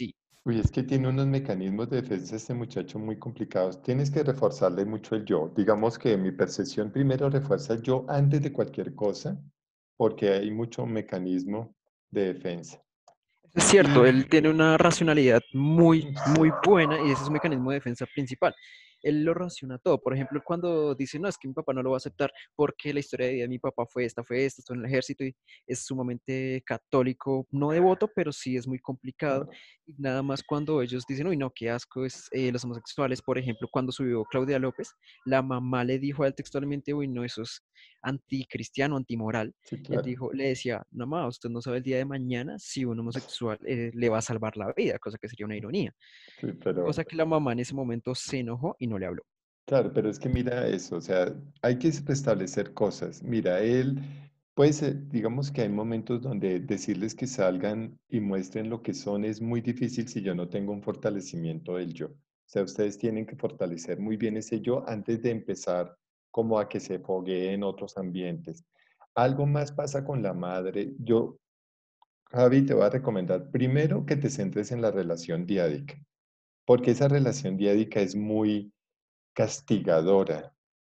Speaker 1: Uy, es que tiene unos mecanismos de defensa este muchacho muy complicados. Tienes que reforzarle mucho el yo. Digamos que mi percepción primero refuerza el yo antes de cualquier cosa, porque hay mucho mecanismo de defensa.
Speaker 5: Es cierto,
Speaker 1: Y
Speaker 5: él tiene una racionalidad muy,
Speaker 1: sí,
Speaker 5: muy buena y ese es su mecanismo de defensa principal. Él lo raciona todo. Por ejemplo, cuando dice, no, es que mi papá no lo va a aceptar porque la historia de vida de mi papá fue esta, fue esta, estuvo en el ejército y es sumamente católico, no devoto, pero sí es muy complicado. Y nada más cuando ellos dicen, uy, no, qué asco es eh, los homosexuales. Por ejemplo, cuando subió Claudia López, la mamá le dijo a él textualmente, uy, no, eso es anticristiano, antimoral.
Speaker 1: sí,
Speaker 5: Él
Speaker 1: claro.
Speaker 5: dijo, le decía, no, ma, usted no sabe el día de mañana si un homosexual eh, le va a salvar la vida, cosa que sería una ironía.
Speaker 1: Sí, pero
Speaker 5: Cosa que la mamá en ese momento se enojó y no le habló.
Speaker 1: claro, pero es que mira eso, o sea, hay que restablecer cosas. Mira, él, pues, eh, digamos que hay momentos donde decirles que salgan y muestren lo que son es muy difícil si yo no tengo un fortalecimiento del yo. O sea, ustedes tienen que fortalecer muy bien ese yo antes de empezar como a que se foguee en otros ambientes. Algo más pasa con la madre. Yo, Javi, te voy a recomendar primero que te centres en la relación diádica, porque esa relación diádica es muy castigadora.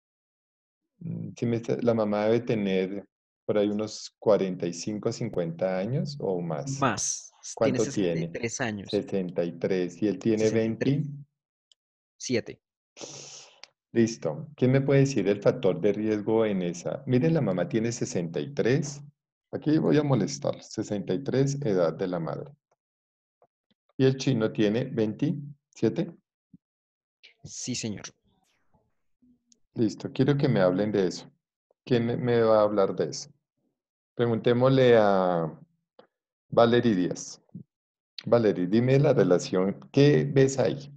Speaker 1: Mm, sí me está- la mamá debe tener por ahí unos cuarenta y cinco, cincuenta años o más.
Speaker 5: Más, tiene
Speaker 1: ¿Cuánto tiene?
Speaker 5: sesenta y tres años,
Speaker 1: sesenta y tres. ¿Y él tiene
Speaker 5: sesenta y tres,
Speaker 1: veinte?
Speaker 5: siete.
Speaker 1: Listo. ¿Quién me puede decir el factor de riesgo en esa? Miren, la mamá tiene sesenta y tres. Aquí voy a molestar. sesenta y tres, edad de la madre. Y el chino tiene veintisiete.
Speaker 5: Sí, señor.
Speaker 1: Listo. Quiero que me hablen de eso. ¿Quién me me va a hablar de eso? Preguntémosle a Valerie Díaz. Valerie, dime la relación, ¿qué ves ahí?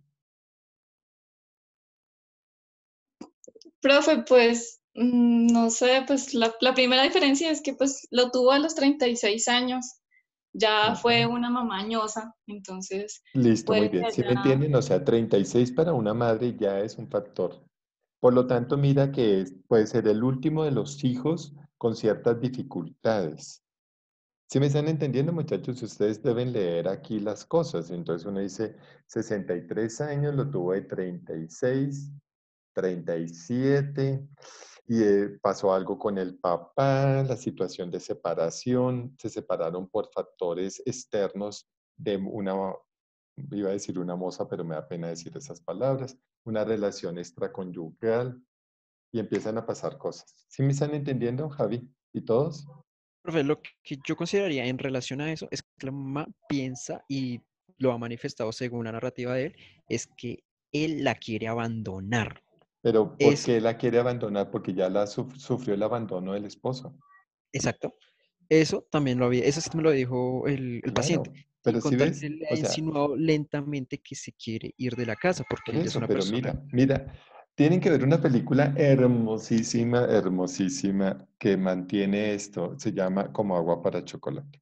Speaker 8: Profe, pues, mm, no sé, pues la, la primera diferencia es que pues lo tuvo a los treinta y seis años, ya fue
Speaker 1: Ajá.
Speaker 8: una mamañosa, entonces
Speaker 1: Listo, muy
Speaker 8: puede
Speaker 1: bien.
Speaker 8: que
Speaker 1: ¿Sí me
Speaker 8: haya,
Speaker 1: entienden? O sea, treinta y seis para una madre ya es un factor. Por lo tanto, mira que es- puede ser el último de los hijos con ciertas dificultades. ¿Sí me están entendiendo, muchachos? Ustedes deben leer aquí las cosas. Entonces uno dice, sesenta y tres años, lo tuvo de treinta y seis, treinta y siete, y eh, pasó algo con el papá, la situación de separación, se separaron por factores externos de una, iba a decir una moza, pero me da pena decir esas palabras, una relación extraconyugal, y empiezan a pasar cosas. ¿Sí me están entendiendo, Javi? ¿Y todos?
Speaker 5: Profe, lo que yo consideraría en relación a eso es que la mamá piensa y lo ha manifestado según la narrativa de él, es que él la quiere abandonar.
Speaker 1: Pero ¿por
Speaker 5: Es
Speaker 1: qué la quiere abandonar? Porque ya la suf- sufrió el abandono del esposo.
Speaker 5: exacto. Eso también lo había, eso sí me lo dijo el, el paciente,
Speaker 1: Claro,
Speaker 5: sin
Speaker 1: pero si
Speaker 5: contar
Speaker 1: ves,
Speaker 5: que le
Speaker 1: o
Speaker 5: ha
Speaker 1: sea,
Speaker 5: insinuado lentamente que se quiere ir de la casa, porque
Speaker 1: por
Speaker 5: él ya es
Speaker 1: eso,
Speaker 5: una
Speaker 1: pero
Speaker 5: persona.
Speaker 1: mira, mira, tienen que ver una película hermosísima, hermosísima, que mantiene esto, se llama Como agua para chocolate.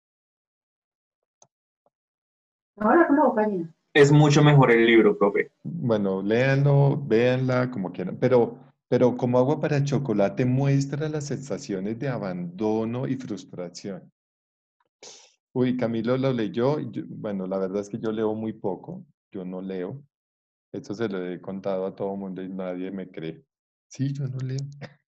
Speaker 9: Ahora con la boca llena. Es mucho mejor el libro, profe.
Speaker 1: Bueno, léanlo, véanla, como quieran, pero, pero Como agua para chocolate muestra las sensaciones de abandono y frustración. Uy, Camilo lo leyó, y yo- bueno, la verdad es que yo leo muy poco, yo no leo, esto se lo he contado a todo el mundo y nadie me cree. Sí, yo no leo.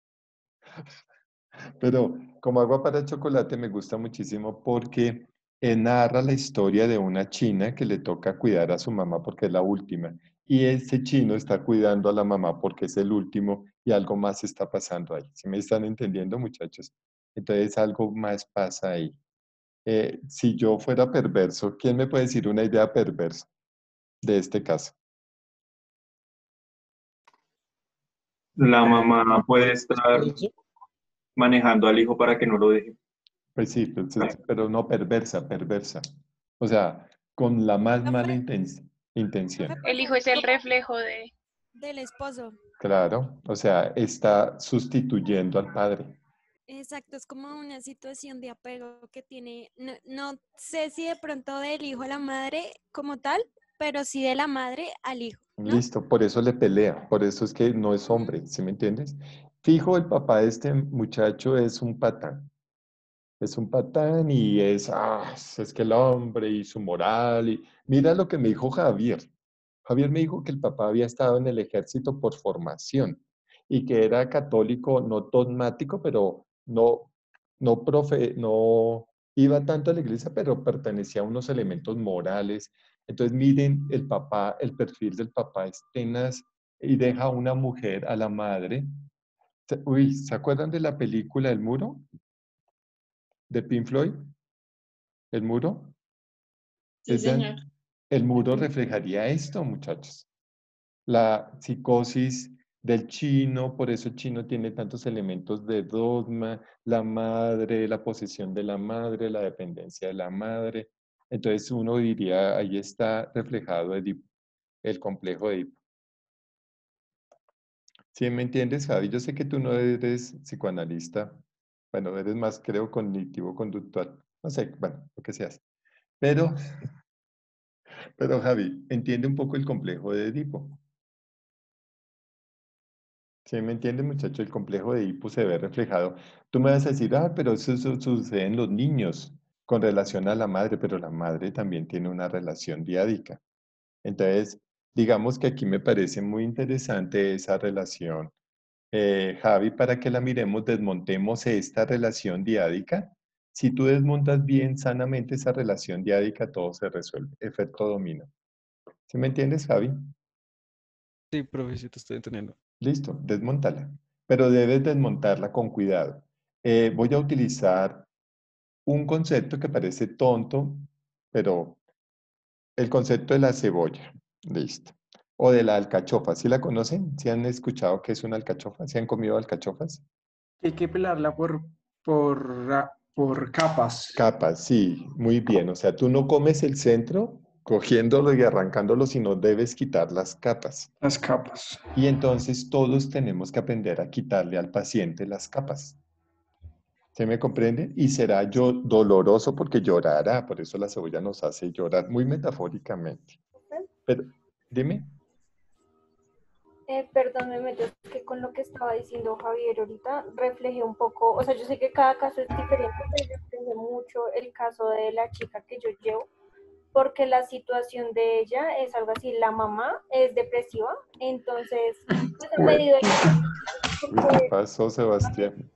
Speaker 1: Pero Como agua para chocolate me gusta muchísimo porque eh, narra la historia de una china que le toca cuidar a su mamá porque es la última. Y ese chino está cuidando a la mamá porque es el último y algo más está pasando ahí. ¿Sí me están entendiendo, muchachos? Entonces algo más pasa ahí. Eh, si yo fuera perverso, ¿quién me puede decir una idea perversa de este caso?
Speaker 9: La mamá puede estar
Speaker 5: Esposo.
Speaker 9: manejando al hijo para que no lo deje.
Speaker 1: Pues sí, pues, es- pero no perversa, perversa. O sea, con la más mala
Speaker 10: Profe,
Speaker 1: inten-
Speaker 10: profe,
Speaker 1: intención.
Speaker 3: El
Speaker 10: pero
Speaker 3: hijo es el
Speaker 10: como
Speaker 3: reflejo de...
Speaker 10: del esposo.
Speaker 1: Claro, o sea, está sustituyendo al padre.
Speaker 10: Exacto, es como una situación de apego que tiene, no, no sé si de pronto del hijo a la madre como tal, pero sí de la madre al hijo, ¿no?
Speaker 1: Listo, por eso le pelea, por eso es que no es hombre, ¿sí me entiendes? Fijo, el papá de este muchacho es un patán. Es un patán y es, ah, es que el hombre y su moral. Y mira lo que me dijo Javier. Javier me dijo que el papá había estado en el ejército por formación y que era católico, no dogmático, pero no, no, profe, no iba tanto a la iglesia, pero pertenecía a unos elementos morales. Entonces miren, el papá, el perfil del papá es tenaz y deja a una mujer, a la madre. Se- Uy, ¿se acuerdan de la película El Muro de Pink Floyd? ¿El Muro?
Speaker 8: Sí,
Speaker 1: Es de-
Speaker 8: señor.
Speaker 1: el muro reflejaría esto, muchachos. La psicosis del chino, por eso el chino tiene tantos elementos de dogma, la madre, la posesión de la madre, la dependencia de la madre. Entonces uno diría, ahí está reflejado Edipo, el complejo de Edipo. ¿Sí me entiendes, Javi? Yo sé que tú no eres psicoanalista, bueno, eres más, creo, cognitivo-conductual, no sé, bueno, lo que seas. Pero, pero Javi, entiende un poco el complejo de Edipo. ¿Sí me entiendes, muchacho? El complejo de Edipo se ve reflejado. Tú me vas a decir, ah, pero eso, eso sucede en los niños con relación a la madre, pero la madre también tiene una relación diádica. Entonces, digamos que aquí me parece muy interesante esa relación. Eh, Javi, para que la miremos, desmontemos esta relación diádica. Si tú desmontas bien sanamente esa relación diádica, todo se resuelve. Efecto dominó. ¿Sí me entiendes, Javi?
Speaker 5: Sí, profe, sí te estoy entendiendo.
Speaker 1: Listo, desmontala. Pero debes desmontarla con cuidado. Eh, voy a utilizar un concepto que parece tonto, pero el concepto de la cebolla. Listo. O de la alcachofa. ¿Sí la conocen? ¿Sí han escuchado qué es una alcachofa? ¿Sí han comido alcachofas?
Speaker 9: Hay que pelarla por, por, ra- por capas.
Speaker 1: Capas, sí, muy bien. O sea, tú no comes el centro cogiéndolo y arrancándolo, sino debes quitar las capas.
Speaker 9: Las capas.
Speaker 1: Y entonces todos tenemos que aprender a quitarle al paciente las capas. ¿Se me comprende? Y será yo doloroso porque llorará, por eso la cebolla nos hace llorar, muy metafóricamente. Pero, dime.
Speaker 3: Eh, perdóneme, yo es que con lo que estaba diciendo Javier ahorita reflejé un poco, o sea, yo sé que cada caso es diferente, pero reflejé mucho el caso de la chica que yo llevo, porque la situación de ella es algo así, la mamá es depresiva, entonces, pues en medio de
Speaker 1: Uy, ¿qué pasó, Sebastián?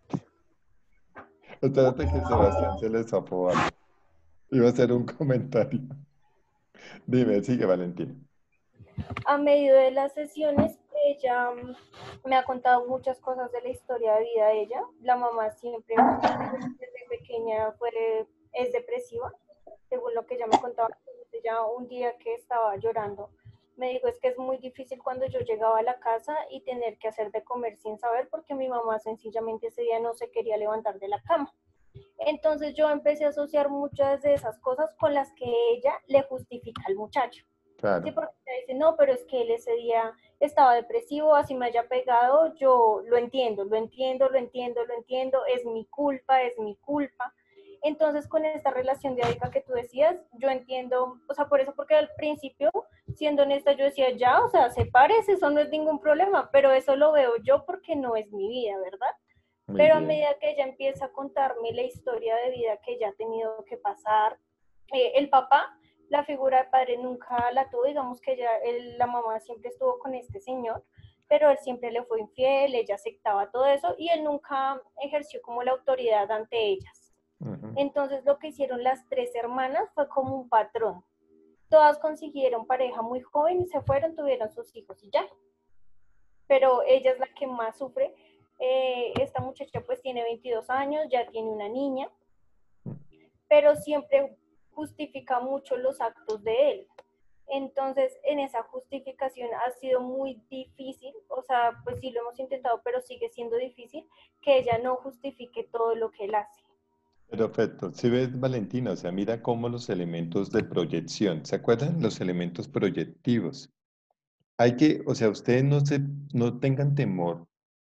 Speaker 1: Espérate que Sebastián se le zafó algo. Iba a hacer un comentario. Dime, sigue, Valentina.
Speaker 3: a medio de las sesiones, ella mm, me ha contado muchas cosas de la historia de vida de ella. La mamá siempre, desde pequeña, fue, es depresiva, según lo que ella me contaba. Ella un día que estaba llorando, me dijo, es que es muy difícil cuando yo llegaba a la casa y tener que hacer de comer sin saber, porque mi mamá sencillamente ese día no se quería levantar de la cama. Entonces yo empecé a asociar muchas de esas cosas con las que ella le justifica al muchacho. Sí,
Speaker 1: Claro.
Speaker 3: porque ella dice, no, pero es que él ese día estaba depresivo, así me haya pegado, yo lo entiendo, lo entiendo, lo entiendo, lo entiendo, es mi culpa, es mi culpa. Entonces, con esta relación diádica que tú decías, yo entiendo, o sea, por eso, porque al principio, siendo honesta, yo decía, ya, o sea, sepárese, eso no es ningún problema, pero eso lo veo yo porque no es mi vida, ¿verdad?
Speaker 1: Muy
Speaker 3: Pero a
Speaker 1: bien.
Speaker 3: medida que ella empieza a contarme la historia de vida que ella ha tenido que pasar, eh, el papá, la figura de padre nunca la tuvo, digamos que ella, él, la mamá siempre estuvo con este señor, pero él siempre le fue infiel, ella aceptaba todo eso y él nunca ejerció como la autoridad ante ellas.
Speaker 1: Ujú.
Speaker 3: Entonces lo que hicieron las tres hermanas fue como un patrón. Todas consiguieron pareja muy joven y se fueron, tuvieron sus hijos y ya. Pero ella es la que más sufre. Eh, esta muchacha pues tiene veintidós años, ya tiene una niña, pero siempre justifica mucho los actos de él. Entonces, en esa justificación ha sido muy difícil, o sea, pues sí lo hemos intentado, pero sigue siendo difícil que ella no justifique todo lo que él hace.
Speaker 1: Perfecto. Si ves, Valentina, o sea, mira cómo los elementos de proyección, ¿se acuerdan? Los elementos proyectivos. Hay que, o sea, ustedes no se, no tengan temor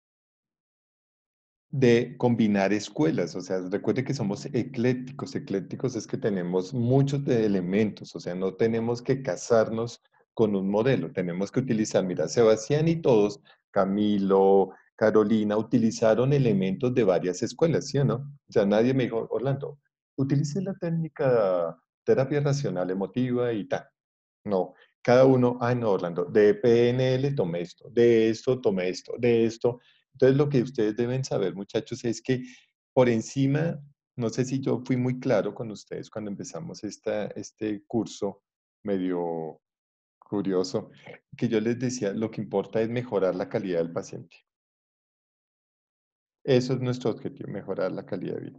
Speaker 1: de combinar escuelas, o sea, recuerde que somos eclécticos, eclécticos es que tenemos muchos de elementos, o sea, no tenemos que casarnos con un modelo, tenemos que utilizar, mira, Sebastián y todos, Camilo, Carolina, utilizaron elementos de varias escuelas, ¿sí o no? O sea, nadie me dijo, Orlando, utilice la técnica terapia racional emotiva y tal. No, cada uno, ay no, Orlando, de P N L tomé esto, de esto tomé esto, de esto. Entonces, lo que ustedes deben saber, muchachos, es que por encima, no sé si yo fui muy claro con ustedes cuando empezamos esta, este curso medio curioso, que yo les decía, lo que importa es mejorar la calidad del paciente. Eso es nuestro objetivo, mejorar la calidad de vida.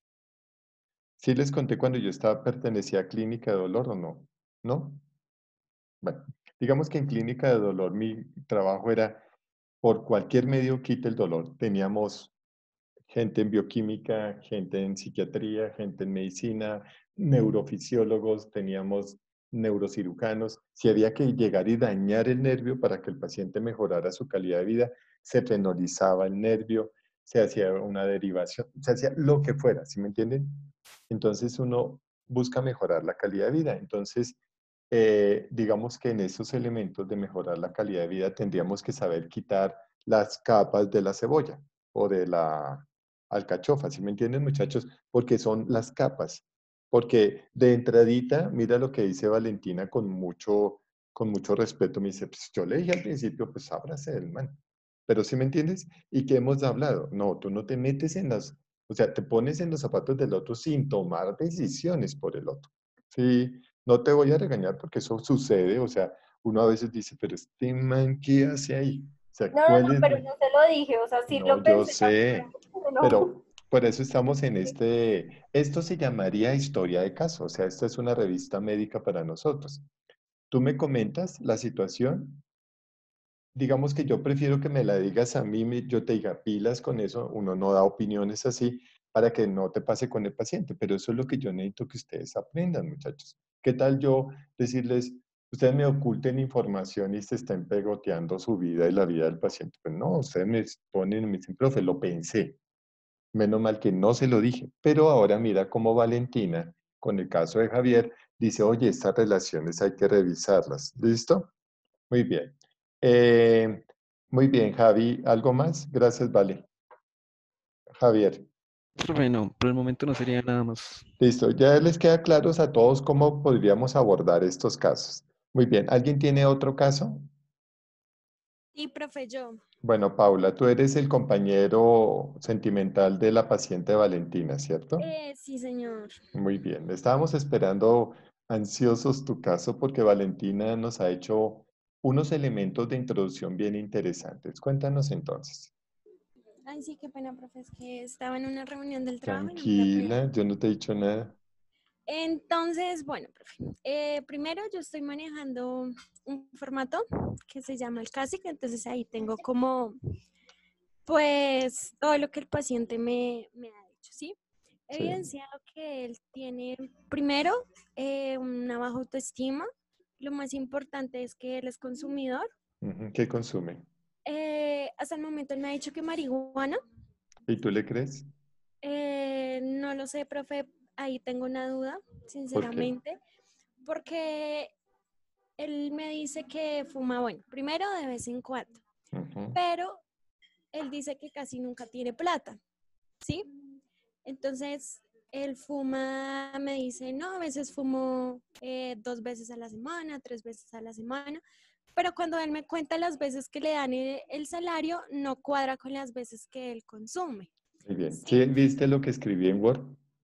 Speaker 1: ¿Sí les conté cuando yo estaba, pertenecía a clínica de dolor o no? ¿No? Bueno, digamos que en clínica de dolor mi trabajo era por cualquier medio quite el dolor. Teníamos gente en bioquímica, gente en psiquiatría, gente en medicina, neurofisiólogos, teníamos neurocirujanos. Si había que llegar y dañar el nervio para que el paciente mejorara su calidad de vida, se fenolizaba el nervio, se hacía una derivación, se hacía lo que fuera, ¿sí me entienden? Entonces uno busca mejorar la calidad de vida. Entonces, eh, digamos que en esos elementos de mejorar la calidad de vida tendríamos que saber quitar las capas de la cebolla o de la alcachofa, ¿sí me entienden, muchachos? Porque son las capas. Porque de entradita, mira lo que dice Valentina con mucho, con mucho respeto. Me dice, pues yo le dije al principio, pues ábrase el man. Pero ¿sí me entiendes? ¿Y qué hemos hablado? No, tú no te metes en las, o sea, te pones en los zapatos del otro sin tomar decisiones por el otro. Sí, no te voy a regañar porque eso sucede, o sea, uno a veces dice, pero este man, ¿qué hace ahí? O sea,
Speaker 3: No, no,
Speaker 1: ¿cuál
Speaker 3: no,
Speaker 1: es
Speaker 3: pero
Speaker 1: la...?
Speaker 3: no se lo dije, o sea, sí
Speaker 1: No,
Speaker 3: lo
Speaker 1: yo
Speaker 3: pensé también,
Speaker 1: sé,
Speaker 3: pero no.
Speaker 1: pero por eso estamos en este, esto se llamaría historia de caso, o sea, esta es una revista médica para nosotros. Tú me comentas la situación, digamos que yo prefiero que me la digas a mí, me- yo te diga pilas con eso, uno no da opiniones así para que no te pase con el paciente, pero eso es lo que yo necesito que ustedes aprendan, muchachos. ¿Qué tal yo decirles, ustedes me oculten información y se estén pegoteando su vida y la vida del paciente? Pues no, ustedes me ponen, me dicen, profe, lo pensé. Menos mal que no se lo dije, pero ahora mira cómo Valentina, con el caso de Javier, dice, oye, estas relaciones hay que revisarlas. ¿Listo? Muy bien. Eh, muy bien, Javi. ¿Algo más? Gracias, Vale. Javier.
Speaker 5: Profe, no, por el momento no sería nada más.
Speaker 1: Listo. Ya les queda claros a todos cómo podríamos abordar estos casos. Muy bien. ¿Alguien tiene otro caso?
Speaker 10: Y profe, yo.
Speaker 1: Bueno, Paula, tú eres el compañero sentimental de la paciente Valentina, ¿cierto?
Speaker 10: Eh, sí, señor.
Speaker 1: Muy bien. Estábamos esperando ansiosos tu caso porque Valentina nos ha hecho unos elementos de introducción bien interesantes. Cuéntanos entonces.
Speaker 10: Ay, sí, qué pena, profe, es que estaba en una reunión del trabajo y no pude apoyar.
Speaker 1: Tranquila, yo no te he dicho nada.
Speaker 10: Entonces, bueno, profe, eh, primero yo estoy manejando un formato que se llama el CASIC, entonces ahí tengo como, pues, todo lo que el paciente me, me ha dicho, ¿sí? He
Speaker 1: Sí.
Speaker 10: evidenciado que él tiene, primero, eh, una baja autoestima. Lo más importante es que él es consumidor.
Speaker 1: Ujú. ¿Qué consume?
Speaker 10: Eh, hasta el momento él me ha dicho que marihuana.
Speaker 1: ¿Y tú le crees?
Speaker 10: Eh, no lo sé, profe, ahí tengo una duda,
Speaker 1: ¿Por qué?
Speaker 10: sinceramente, porque él me dice que fuma, bueno, primero de vez en cuando,
Speaker 1: Ujú.
Speaker 10: pero él dice que casi nunca tiene plata, ¿sí? Entonces, él fuma, me dice, no, a veces fumo eh, dos veces a la semana, tres veces a la semana, pero cuando él me cuenta las veces que le dan el, el salario, no cuadra con las veces que él consume,
Speaker 1: Muy bien.
Speaker 10: ¿sí?
Speaker 1: ¿Sí viste lo que escribí en Word?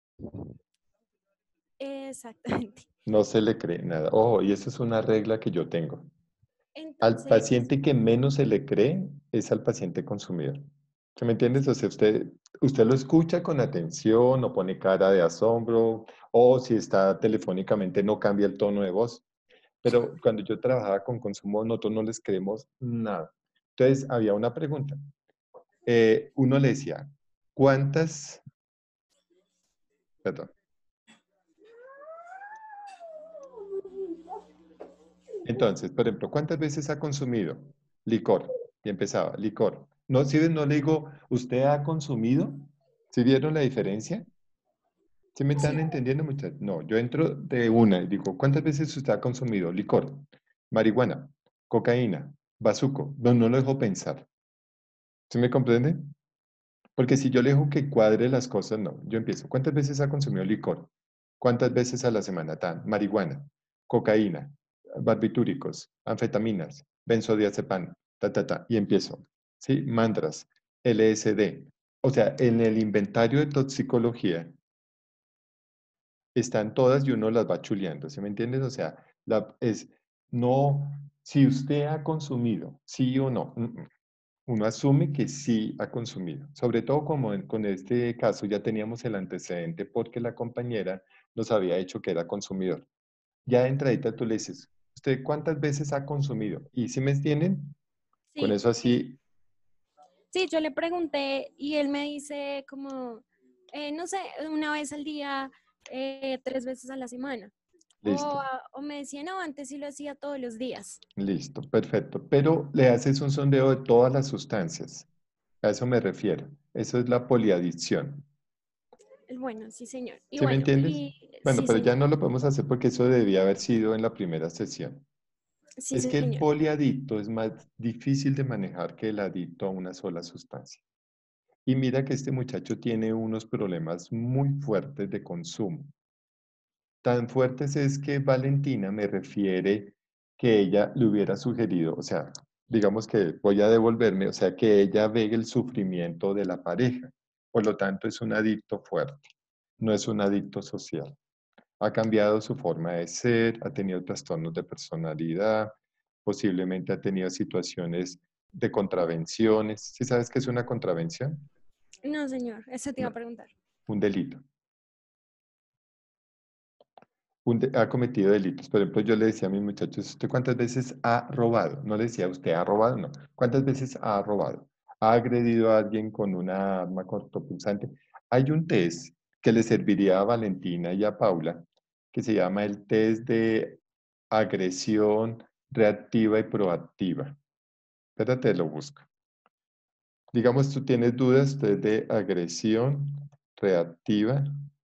Speaker 10: Exactamente.
Speaker 1: No se le cree nada. Ojo, y esa es una regla que yo tengo. Al
Speaker 10: Entonces,
Speaker 1: paciente que menos se le cree es al paciente consumidor. ¿Sí me entiendes? O sea, usted, usted lo escucha con atención, no pone cara de asombro, o si está telefónicamente no cambia el tono de voz. Pero cuando yo trabajaba con consumo, nosotros no les creemos nada. Entonces, había una pregunta. Eh, uno le decía, ¿cuántas, perdón. Entonces, por ejemplo, ¿cuántas veces ha consumido licor? Y empezaba, licor. No, si no le digo, ¿usted ha consumido? ¿Sí vieron la diferencia? ¿Sí me están entendiendo, muchachos? No, yo entro de una y digo, ¿cuántas veces usted ha consumido licor, marihuana, cocaína, bazuco? No, no lo dejo pensar. ¿Sí me comprende? Porque si yo le dejo que cuadre las cosas, no. Yo empiezo. ¿Cuántas veces ha consumido licor? ¿Cuántas veces a la semana? Tan, marihuana, cocaína, barbitúricos, anfetaminas, benzodiazepam, ta, ta, ta. Y empiezo. ¿Sí? Mantras, L S D. O sea, en el inventario de toxicología están todas y uno las va chuleando. ¿Sí me entiendes? O sea, la, es no, si usted ha consumido, sí o no. mm, mm. Uno asume que sí ha consumido. Sobre todo como en- con este caso ya teníamos el antecedente porque la compañera nos había dicho que era consumidor. Ya de entradita tú le dices, ¿usted cuántas veces ha consumido? Y si me entienden, con
Speaker 10: Sí,
Speaker 1: eso así,
Speaker 10: sí, yo le pregunté y él me dice como, eh, no sé, una vez al día, eh, tres veces a la semana. O,
Speaker 1: listo,
Speaker 10: a- o me decía, no, antes sí lo hacía todos los días.
Speaker 1: listo, perfecto. Pero le haces un sondeo de todas las sustancias. A eso me refiero. Eso es la poliadicción.
Speaker 10: El Bueno, sí, señor. Y
Speaker 1: ¿Sí me
Speaker 10: bueno,
Speaker 1: entiendes?
Speaker 10: y
Speaker 1: Bueno,
Speaker 10: sí,
Speaker 1: pero ya
Speaker 10: señor.
Speaker 1: no lo podemos hacer porque eso debía haber sido en la primera sesión.
Speaker 10: Sí,
Speaker 1: Es que el
Speaker 10: señor.
Speaker 1: poliadicto es más difícil de manejar que el adicto a una sola sustancia. Y mira que este muchacho tiene unos problemas muy fuertes de consumo. Tan fuertes es que Valentina me refiere que ella le hubiera sugerido, o sea, digamos que voy a devolverme, o sea, que ella ve el sufrimiento de la pareja. Por lo tanto, es un adicto fuerte, no es un adicto social. Ha cambiado su forma de ser, ha tenido trastornos de personalidad, posiblemente ha tenido situaciones de contravenciones. ¿Sí sabes qué es una contravención?
Speaker 10: No, señor, eso te iba
Speaker 1: No,
Speaker 10: a preguntar.
Speaker 1: un delito. Un de- ha cometido delitos. Por ejemplo, yo le decía a mis muchachos, ¿usted cuántas veces ha robado? No le decía, ¿usted ha robado? No. ¿Cuántas veces ha robado? ¿Ha agredido a alguien con una arma cortopunzante? Hay un test que le serviría a Valentina y a Paula, que se llama el test de agresión reactiva y proactiva. Espérate, lo busco. Digamos, tú tienes dudas, test de agresión reactiva.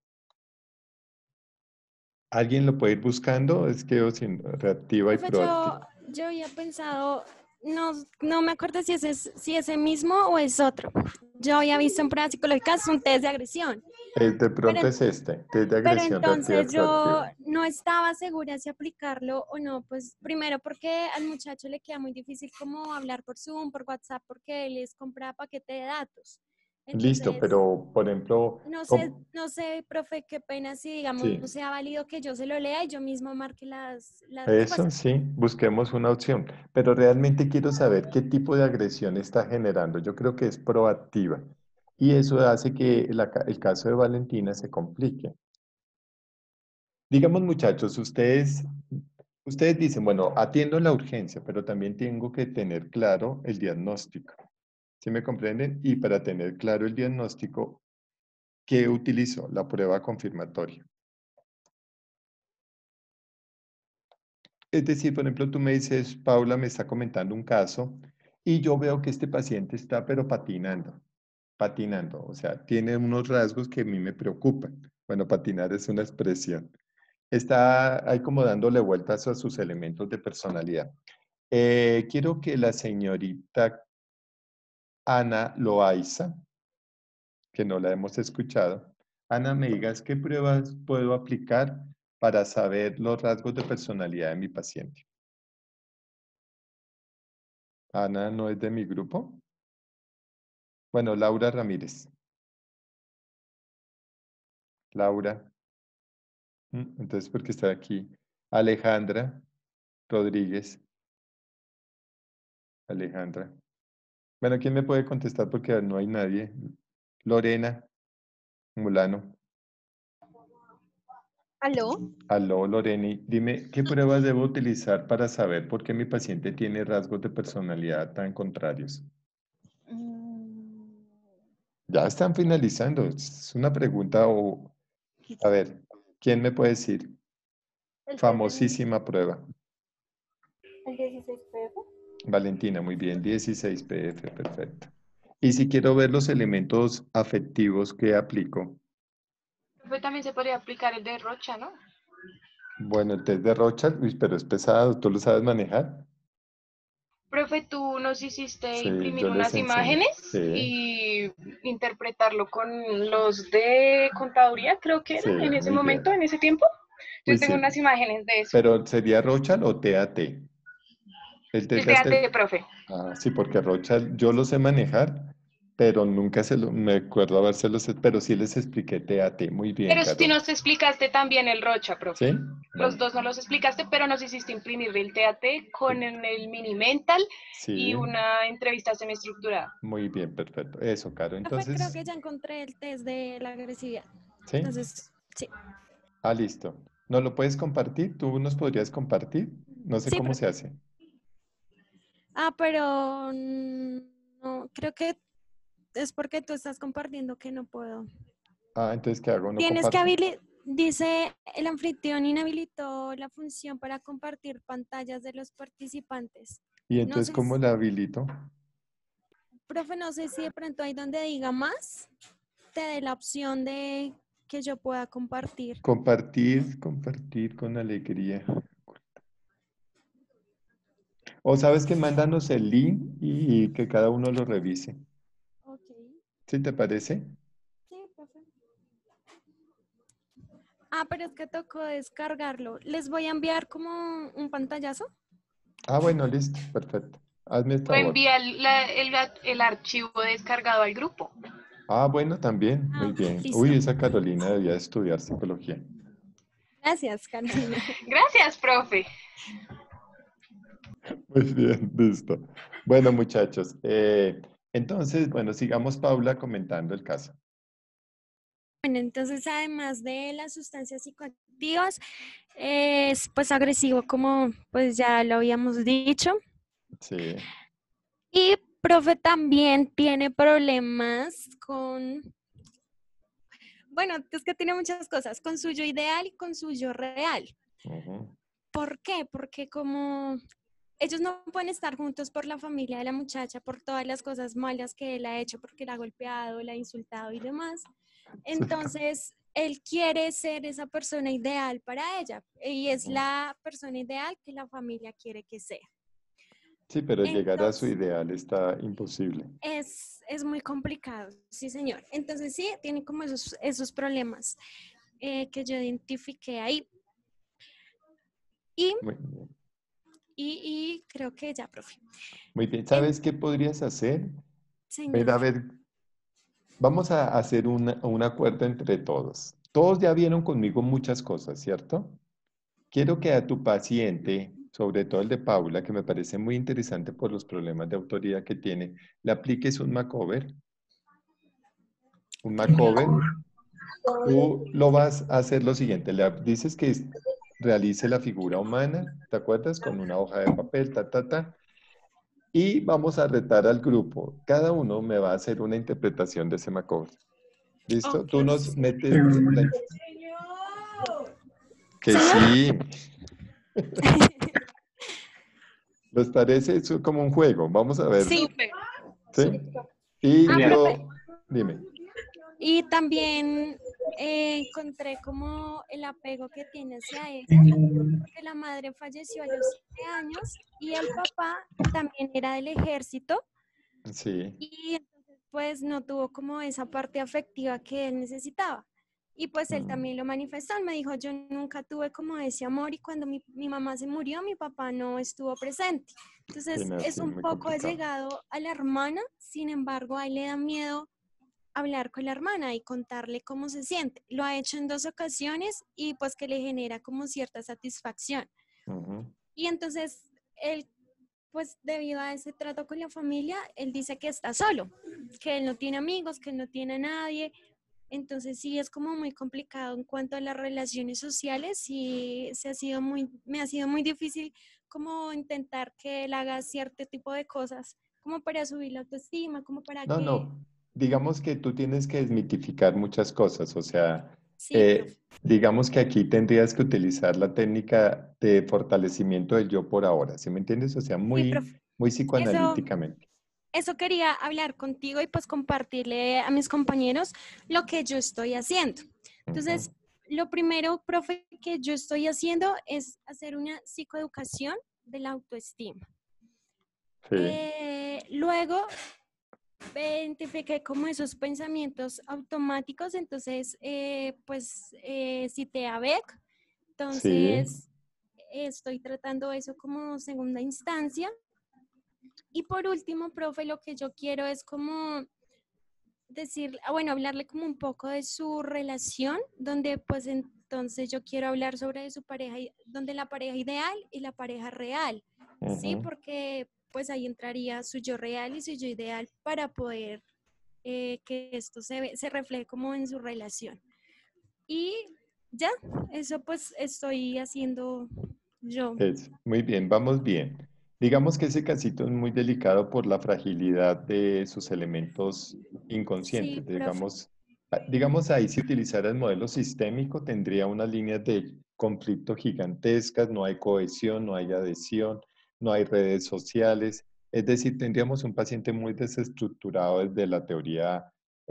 Speaker 1: ¿Alguien lo puede ir buscando? Es que o sin reactiva y
Speaker 10: Profe, yo,
Speaker 1: proactiva.
Speaker 10: yo había pensado, no, no me acuerdo si ese, es- si ese mismo o es otro. Yo había visto en pruebas psicológicas un test de agresión.
Speaker 1: Eh, de
Speaker 10: Pero,
Speaker 1: pronto es este, test de
Speaker 10: pero
Speaker 1: agresión reactiva y
Speaker 10: entonces yo
Speaker 1: proactiva.
Speaker 10: no estaba segura si aplicarlo o no, pues primero porque al muchacho le queda muy difícil como hablar por Zoom, por WhatsApp, porque él les compra paquete de datos.
Speaker 1: Listo,
Speaker 10: Entonces,
Speaker 1: pero por ejemplo,
Speaker 10: no sé,
Speaker 1: ¿cómo?
Speaker 10: no sé, profe, qué pena si digamos
Speaker 1: Sí,
Speaker 10: sea válido que yo se lo lea y yo mismo marque las, las
Speaker 1: eso
Speaker 10: respuestas.
Speaker 1: sí, busquemos una opción. Pero realmente quiero saber qué tipo de agresión está generando. Yo creo que es proactiva. Y eso hace que la ca- el caso de Valentina se complique. Digamos, muchachos, ustedes, ustedes dicen, bueno, atiendo la urgencia, pero también tengo que tener claro el diagnóstico. ¿Sí me comprenden? Y para tener claro el diagnóstico, ¿qué utilizo? La prueba confirmatoria. Es decir, por ejemplo, tú me dices, Paula me está comentando un caso y yo veo que este paciente está pero patinando, patinando, o sea, tiene unos rasgos que a mí me preocupan. Bueno, patinar es una expresión. Está ahí como dándole vueltas a sus elementos de personalidad. Eh, quiero que la señorita Ana Loaiza, que no la hemos escuchado, Ana, me digas qué pruebas puedo aplicar para saber los rasgos de personalidad de mi paciente. Ana no es de mi grupo. Bueno, Laura Ramírez. Laura. mm, Entonces, ¿por qué está aquí? Alejandra Rodríguez. Alejandra. Bueno, ¿quién me puede contestar? Porque no hay nadie. Lorena Mulano.
Speaker 11: ¿Aló?
Speaker 1: Aló, Loreni. Dime, ¿qué pruebas debo utilizar para saber por qué mi paciente tiene rasgos de personalidad tan contrarios?
Speaker 11: Mm,
Speaker 1: Ya están finalizando. Es una pregunta o... A ver, ¿quién me puede decir?
Speaker 11: el test del-
Speaker 1: Famosísima prueba.
Speaker 3: El dieciséis P F.
Speaker 1: Valentina, muy bien, dieciséis P F, perfecto. Y si quiero ver los elementos afectivos que aplico,
Speaker 11: Profe, también se podría aplicar el de Rocha, ¿no?
Speaker 1: bueno, el test de Rorschach, uy, pero es pesado, ¿tú lo sabes manejar?
Speaker 11: Profe, tú nos hiciste
Speaker 1: Sí,
Speaker 11: imprimir
Speaker 1: yo les
Speaker 11: unas
Speaker 1: enseño.
Speaker 11: imágenes
Speaker 1: Sí,
Speaker 11: y interpretarlo con los de contaduría, creo que
Speaker 1: sí,
Speaker 11: era en ese
Speaker 1: muy
Speaker 11: momento,
Speaker 1: bien.
Speaker 11: en ese tiempo.
Speaker 1: Uy,
Speaker 11: Yo tengo
Speaker 1: sí,
Speaker 11: unas imágenes de eso.
Speaker 1: pero ¿sería Rochal o T A T? El
Speaker 11: El T A T,
Speaker 1: T A T,
Speaker 11: profe.
Speaker 1: ah, sí, porque Rochal yo lo sé manejar, pero nunca se lo, me acuerdo habérselos, pero sí les expliqué T A T. Muy bien,
Speaker 11: Pero sí
Speaker 1: Carol.
Speaker 11: nos explicaste también el Rocha, profe.
Speaker 1: ¿Sí?
Speaker 11: Los
Speaker 1: Bueno,
Speaker 11: dos no los explicaste, pero nos hiciste imprimir el T A T con el mini mental y
Speaker 1: sí,
Speaker 11: una entrevista semiestructurada.
Speaker 1: muy bien, perfecto. Eso, Caro.
Speaker 10: Profe, creo
Speaker 1: Entonces,
Speaker 10: que ya encontré el test de la agresividad.
Speaker 1: ¿sí?
Speaker 10: Entonces, sí.
Speaker 1: Ah, listo. ¿No lo puedes compartir? ¿Tú nos podrías compartir? No sé
Speaker 10: Sí,
Speaker 1: cómo se
Speaker 10: profe.
Speaker 1: hace.
Speaker 10: Ah, pero mm, no, creo que es porque tú estás compartiendo que no puedo.
Speaker 1: Ah, entonces, ¿qué hago? ¿No
Speaker 10: Tienes que
Speaker 1: comparto?
Speaker 10: habilitar, dice el anfitrión inhabilitó la función para compartir pantallas de los participantes.
Speaker 1: ¿Y
Speaker 10: No
Speaker 1: entonces
Speaker 10: sé,
Speaker 1: cómo
Speaker 10: si-
Speaker 1: la habilito?
Speaker 10: profe, no sé si de pronto ahí donde diga más, te dé la opción de que yo pueda compartir.
Speaker 1: Compartir, compartir con alegría. O sabes que mándanos el link y que cada uno lo revise.
Speaker 10: Ok,
Speaker 1: ¿Sí te parece?
Speaker 10: sí, profe. Ah, pero es que tocó descargarlo. Les voy a enviar como un pantallazo.
Speaker 1: Ah, bueno, listo, perfecto. Hazme el
Speaker 11: O
Speaker 1: favor.
Speaker 11: envía la- el, el archivo descargado al grupo.
Speaker 1: Ah, bueno, también, muy
Speaker 10: Ah,
Speaker 1: bien.
Speaker 10: listo.
Speaker 1: Uy, esa Carolina debía estudiar psicología.
Speaker 10: Gracias, Carolina.
Speaker 11: Gracias, profe.
Speaker 1: Muy bien, listo. Bueno, muchachos, eh, entonces, bueno, sigamos Paula comentando el caso.
Speaker 10: Bueno, entonces además de las sustancias psicoactivas, es pues agresivo como pues ya lo habíamos dicho.
Speaker 1: Sí,
Speaker 10: Y profe también tiene problemas con, bueno, es que tiene muchas cosas, con su yo ideal y con su yo real.
Speaker 1: ujú,
Speaker 10: ¿Por qué? Porque como ellos no pueden estar juntos por la familia de la muchacha, por todas las cosas malas que él ha hecho, porque la ha golpeado, la ha insultado y demás.
Speaker 1: sí,
Speaker 10: Entonces, él quiere ser esa persona ideal para ella y es
Speaker 1: ujú.
Speaker 10: la persona ideal que la familia quiere que sea.
Speaker 1: Sí, pero llegar a su
Speaker 10: Entonces,
Speaker 1: ideal está imposible.
Speaker 10: es, es muy complicado, sí, señor. Entonces, sí, tiene como esos, esos problemas eh, que yo identifiqué ahí. Y,
Speaker 1: Muy bien.
Speaker 10: y, y creo que ya, profe.
Speaker 1: Muy bien.
Speaker 10: En,
Speaker 1: ¿Sabes qué podrías hacer? Ver,
Speaker 10: señor.
Speaker 1: a ver, vamos a hacer una- un acuerdo entre todos. Todos ya vieron conmigo muchas cosas, ¿cierto? Quiero que a tu paciente, sobre todo el de Paula, que me parece muy interesante por los problemas de autoridad que tiene, le apliques un macover. Un macover. Tú lo vas a hacer lo siguiente, le dices que es- realice la figura humana, ¿te acuerdas? Con una hoja de papel, ta, ta, ta. Y vamos a retar al grupo. Cada uno me va a hacer una interpretación de ese macover. ¿Listo?
Speaker 10: Ok,
Speaker 1: Tú nos
Speaker 10: sí.
Speaker 1: metes la- que
Speaker 10: Señor.
Speaker 1: sí. ¿Les parece? Es como un juego. Vamos a ver.
Speaker 10: Sí.
Speaker 11: Súper.
Speaker 1: ¿Sí? Y
Speaker 10: Ah, profe.
Speaker 1: yo, dime.
Speaker 10: Y también eh, encontré como el apego que tiene hacia ella, porque la madre falleció a los siete años y el papá también era del ejército
Speaker 1: Sí.
Speaker 10: y entonces pues no tuvo como esa parte afectiva que él necesitaba. Y pues él
Speaker 1: Mm,
Speaker 10: también lo manifestó, él me dijo, yo nunca tuve como ese amor y cuando mi, mi mamá se murió, mi papá no estuvo presente.
Speaker 1: sí,
Speaker 10: Entonces
Speaker 1: no,
Speaker 10: es
Speaker 1: sí,
Speaker 10: un
Speaker 1: muy
Speaker 10: poco
Speaker 1: complicado.
Speaker 10: llegado a la hermana, sin embargo a él le da miedo hablar con la hermana y contarle cómo se siente. Lo ha hecho en dos ocasiones y pues que le genera como cierta satisfacción.
Speaker 1: Ujú.
Speaker 10: Y entonces él, pues debido a ese trato con la familia, él dice que está solo, que él no tiene amigos, que él no tiene a nadie. Entonces sí es como muy complicado en cuanto a las relaciones sociales y se ha sido muy, me ha sido muy difícil como intentar que él haga cierto tipo de cosas, como para subir la autoestima, como para
Speaker 1: No,
Speaker 10: que...
Speaker 1: no. Digamos que tú tienes que desmitificar muchas cosas. O sea,
Speaker 10: Sí,
Speaker 1: eh,
Speaker 10: profe.
Speaker 1: digamos que aquí tendrías que utilizar la técnica de fortalecimiento del yo por ahora. ¿Sí me entiendes? O sea,
Speaker 10: Sí,
Speaker 1: muy,
Speaker 10: profe.
Speaker 1: muy
Speaker 10: Eso,
Speaker 1: psicoanalíticamente.
Speaker 10: eso quería hablar contigo y pues compartirle a mis compañeros lo que yo estoy haciendo.
Speaker 1: Ujú.
Speaker 10: Entonces, lo primero, profe, que yo estoy haciendo es hacer una psicoeducación de la autoestima.
Speaker 1: Sí.
Speaker 10: Eh, luego identifiqué como esos pensamientos automáticos, entonces eh, pues eh, cité a Beck,
Speaker 1: Sí.
Speaker 10: entonces estoy tratando eso como segunda instancia. Y por último, profe, lo que yo quiero es como decir, ah, bueno, hablarle como un poco de su relación, donde pues entonces yo quiero hablar sobre su pareja, i- donde la pareja ideal y la pareja real, ¿sí?
Speaker 1: Ujú.
Speaker 10: Porque pues ahí entraría su yo real y su yo ideal para poder eh, que esto se, ve- se refleje como en su relación. Y ya, eso pues estoy haciendo yo.
Speaker 1: Es, muy bien, vamos bien. Digamos que ese casito es muy delicado por la fragilidad de sus elementos
Speaker 10: Sí,
Speaker 1: inconscientes.
Speaker 10: profe.
Speaker 1: Digamos, ah, digamos ahí si utilizara el modelo sistémico tendría unas líneas de conflicto gigantescas, no hay cohesión, no hay adhesión, no hay redes sociales. Es decir, tendríamos un paciente muy desestructurado desde la teoría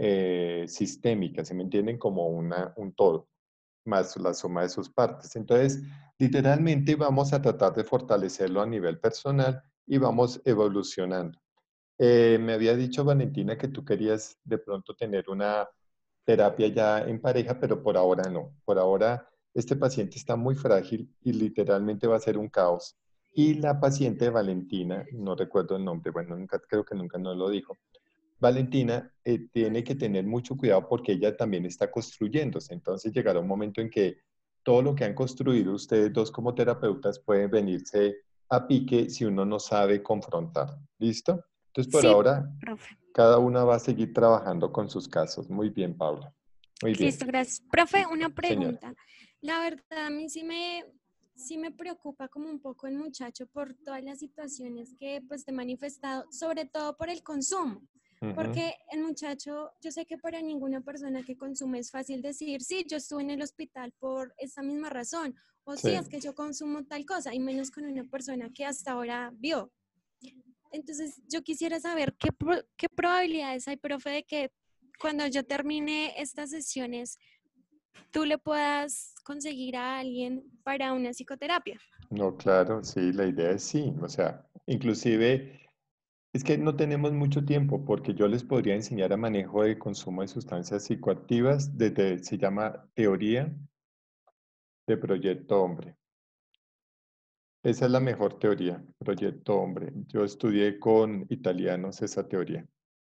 Speaker 1: eh, sistémica, ¿se me entienden? Como una, un todo más la suma de sus partes. Entonces, literalmente vamos a tratar de fortalecerlo a nivel personal y vamos evolucionando. Eh, me había dicho Valentina que tú querías de pronto tener una terapia ya en pareja, pero por ahora no. Por ahora este paciente está muy frágil y literalmente va a ser un caos. Y la paciente de Valentina, no recuerdo el nombre, bueno, nunca, creo que nunca nos lo dijo, Valentina eh, tiene que tener mucho cuidado porque ella también está construyéndose. Entonces llegará un momento en que todo lo que han construido ustedes dos como terapeutas puede venirse a pique si uno no sabe confrontar. ¿Listo? Entonces por
Speaker 10: Sí,
Speaker 1: ahora
Speaker 10: profe.
Speaker 1: cada una va a seguir trabajando con sus casos. Muy bien, Paula. Muy
Speaker 10: Listo,
Speaker 1: bien.
Speaker 10: gracias. Profe,
Speaker 1: Listo.
Speaker 10: una
Speaker 1: Señora.
Speaker 10: pregunta. La verdad, a mí sí me, sí me preocupa como un poco el muchacho por todas las situaciones que pues te he manifestado, sobre todo por el consumo.
Speaker 1: Ujú.
Speaker 10: Porque el muchacho, yo sé que para ninguna persona que consume es fácil decir, sí, yo estuve en el hospital por esta misma razón, o sí,
Speaker 1: Sí.
Speaker 10: es que yo consumo tal cosa, y menos con una persona que hasta ahora vio. Entonces, yo quisiera saber qué, pro- qué probabilidades hay, profe, de que cuando yo termine estas sesiones, tú le puedas conseguir a alguien para una psicoterapia.
Speaker 1: No, claro, sí, la idea es sí. O sea, inclusive es que no tenemos mucho tiempo porque yo les podría enseñar a manejo de consumo de sustancias psicoactivas desde, se llama teoría de proyecto hombre. Esa es la mejor teoría, proyecto hombre. Yo estudié con italianos esa teoría.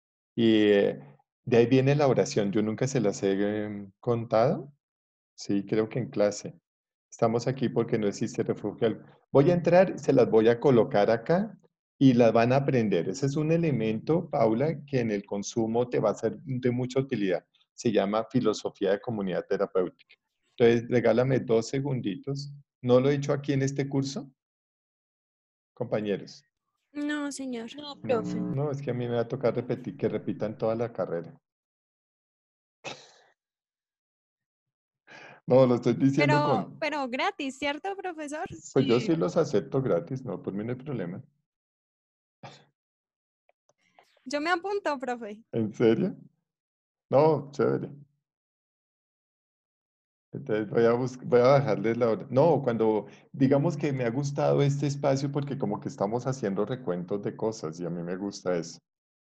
Speaker 1: Y eh, de ahí viene la oración. Yo nunca se las he em, contado. Sí, creo que en clase. Estamos aquí porque no existe refugio. alguno. Voy a entrar, se las voy a colocar acá y las van a aprender. Ese es un elemento, Paula, que en el consumo te va a ser de mucha utilidad. Se llama filosofía de comunidad terapéutica. Entonces, regálame dos segunditos. ¿No lo he hecho aquí en este curso, compañeros?
Speaker 10: No, señor.
Speaker 8: No,
Speaker 1: No,
Speaker 8: profe.
Speaker 1: no, es que a mí me va a tocar repetir, que repitan toda la carrera. No, lo estoy diciendo
Speaker 10: Pero,
Speaker 1: con,
Speaker 10: pero gratis, ¿cierto, profesor?
Speaker 1: pues yo
Speaker 8: Sí.
Speaker 1: sí los acepto gratis, no, por mí no hay problema.
Speaker 10: Yo me apunto, profe.
Speaker 1: ¿En serio? No, chévere. Entonces voy a bus- voy a bajarles la hora. No, cuando digamos que me ha gustado este espacio porque como que estamos haciendo recuentos de cosas y a mí me gusta eso.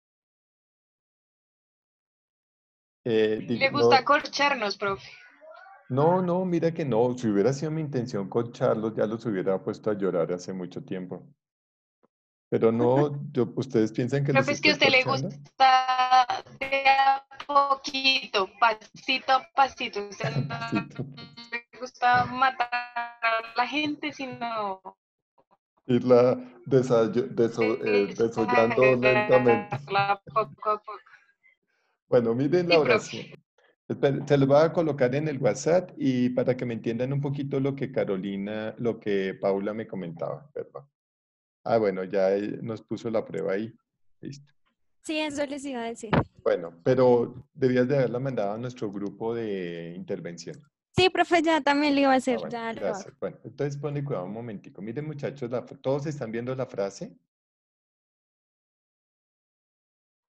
Speaker 1: Eh, dig-
Speaker 11: Le gusta
Speaker 1: no,
Speaker 11: corcharnos, profe.
Speaker 1: no, no, mira que no. Si hubiera sido mi intención con Charlos, ya los hubiera puesto a llorar hace mucho tiempo. Pero no, yo, ¿ustedes piensan que los
Speaker 11: Profe, es que a
Speaker 1: estoy
Speaker 11: usted le
Speaker 1: corchando?
Speaker 11: gusta de a poquito, pasito a pasito. A usted no
Speaker 1: Pasito.
Speaker 11: le gusta matar a la gente, sino
Speaker 1: Irla desayo- deso- eh, desollando lentamente.
Speaker 11: exagerarla poco a poco.
Speaker 1: Bueno, miren
Speaker 11: Sí,
Speaker 1: la
Speaker 11: profe.
Speaker 1: oración. Espera, se lo voy a colocar en el WhatsApp y para que me entiendan un poquito lo que Carolina, lo que Paula me comentaba, perdón. Ah, bueno, ya eh, nos puso la prueba ahí. Listo.
Speaker 10: Sí, eso les iba a decir.
Speaker 1: Bueno, pero debías de haberla mandado a nuestro grupo de intervención.
Speaker 10: Sí, profe, ya también le iba a
Speaker 1: Ah,
Speaker 10: hacer,
Speaker 1: bueno,
Speaker 10: ya lo hago.
Speaker 1: gracias. Bueno, entonces ponle cuidado un momentico. Miren, muchachos, la- ¿todos están viendo la frase?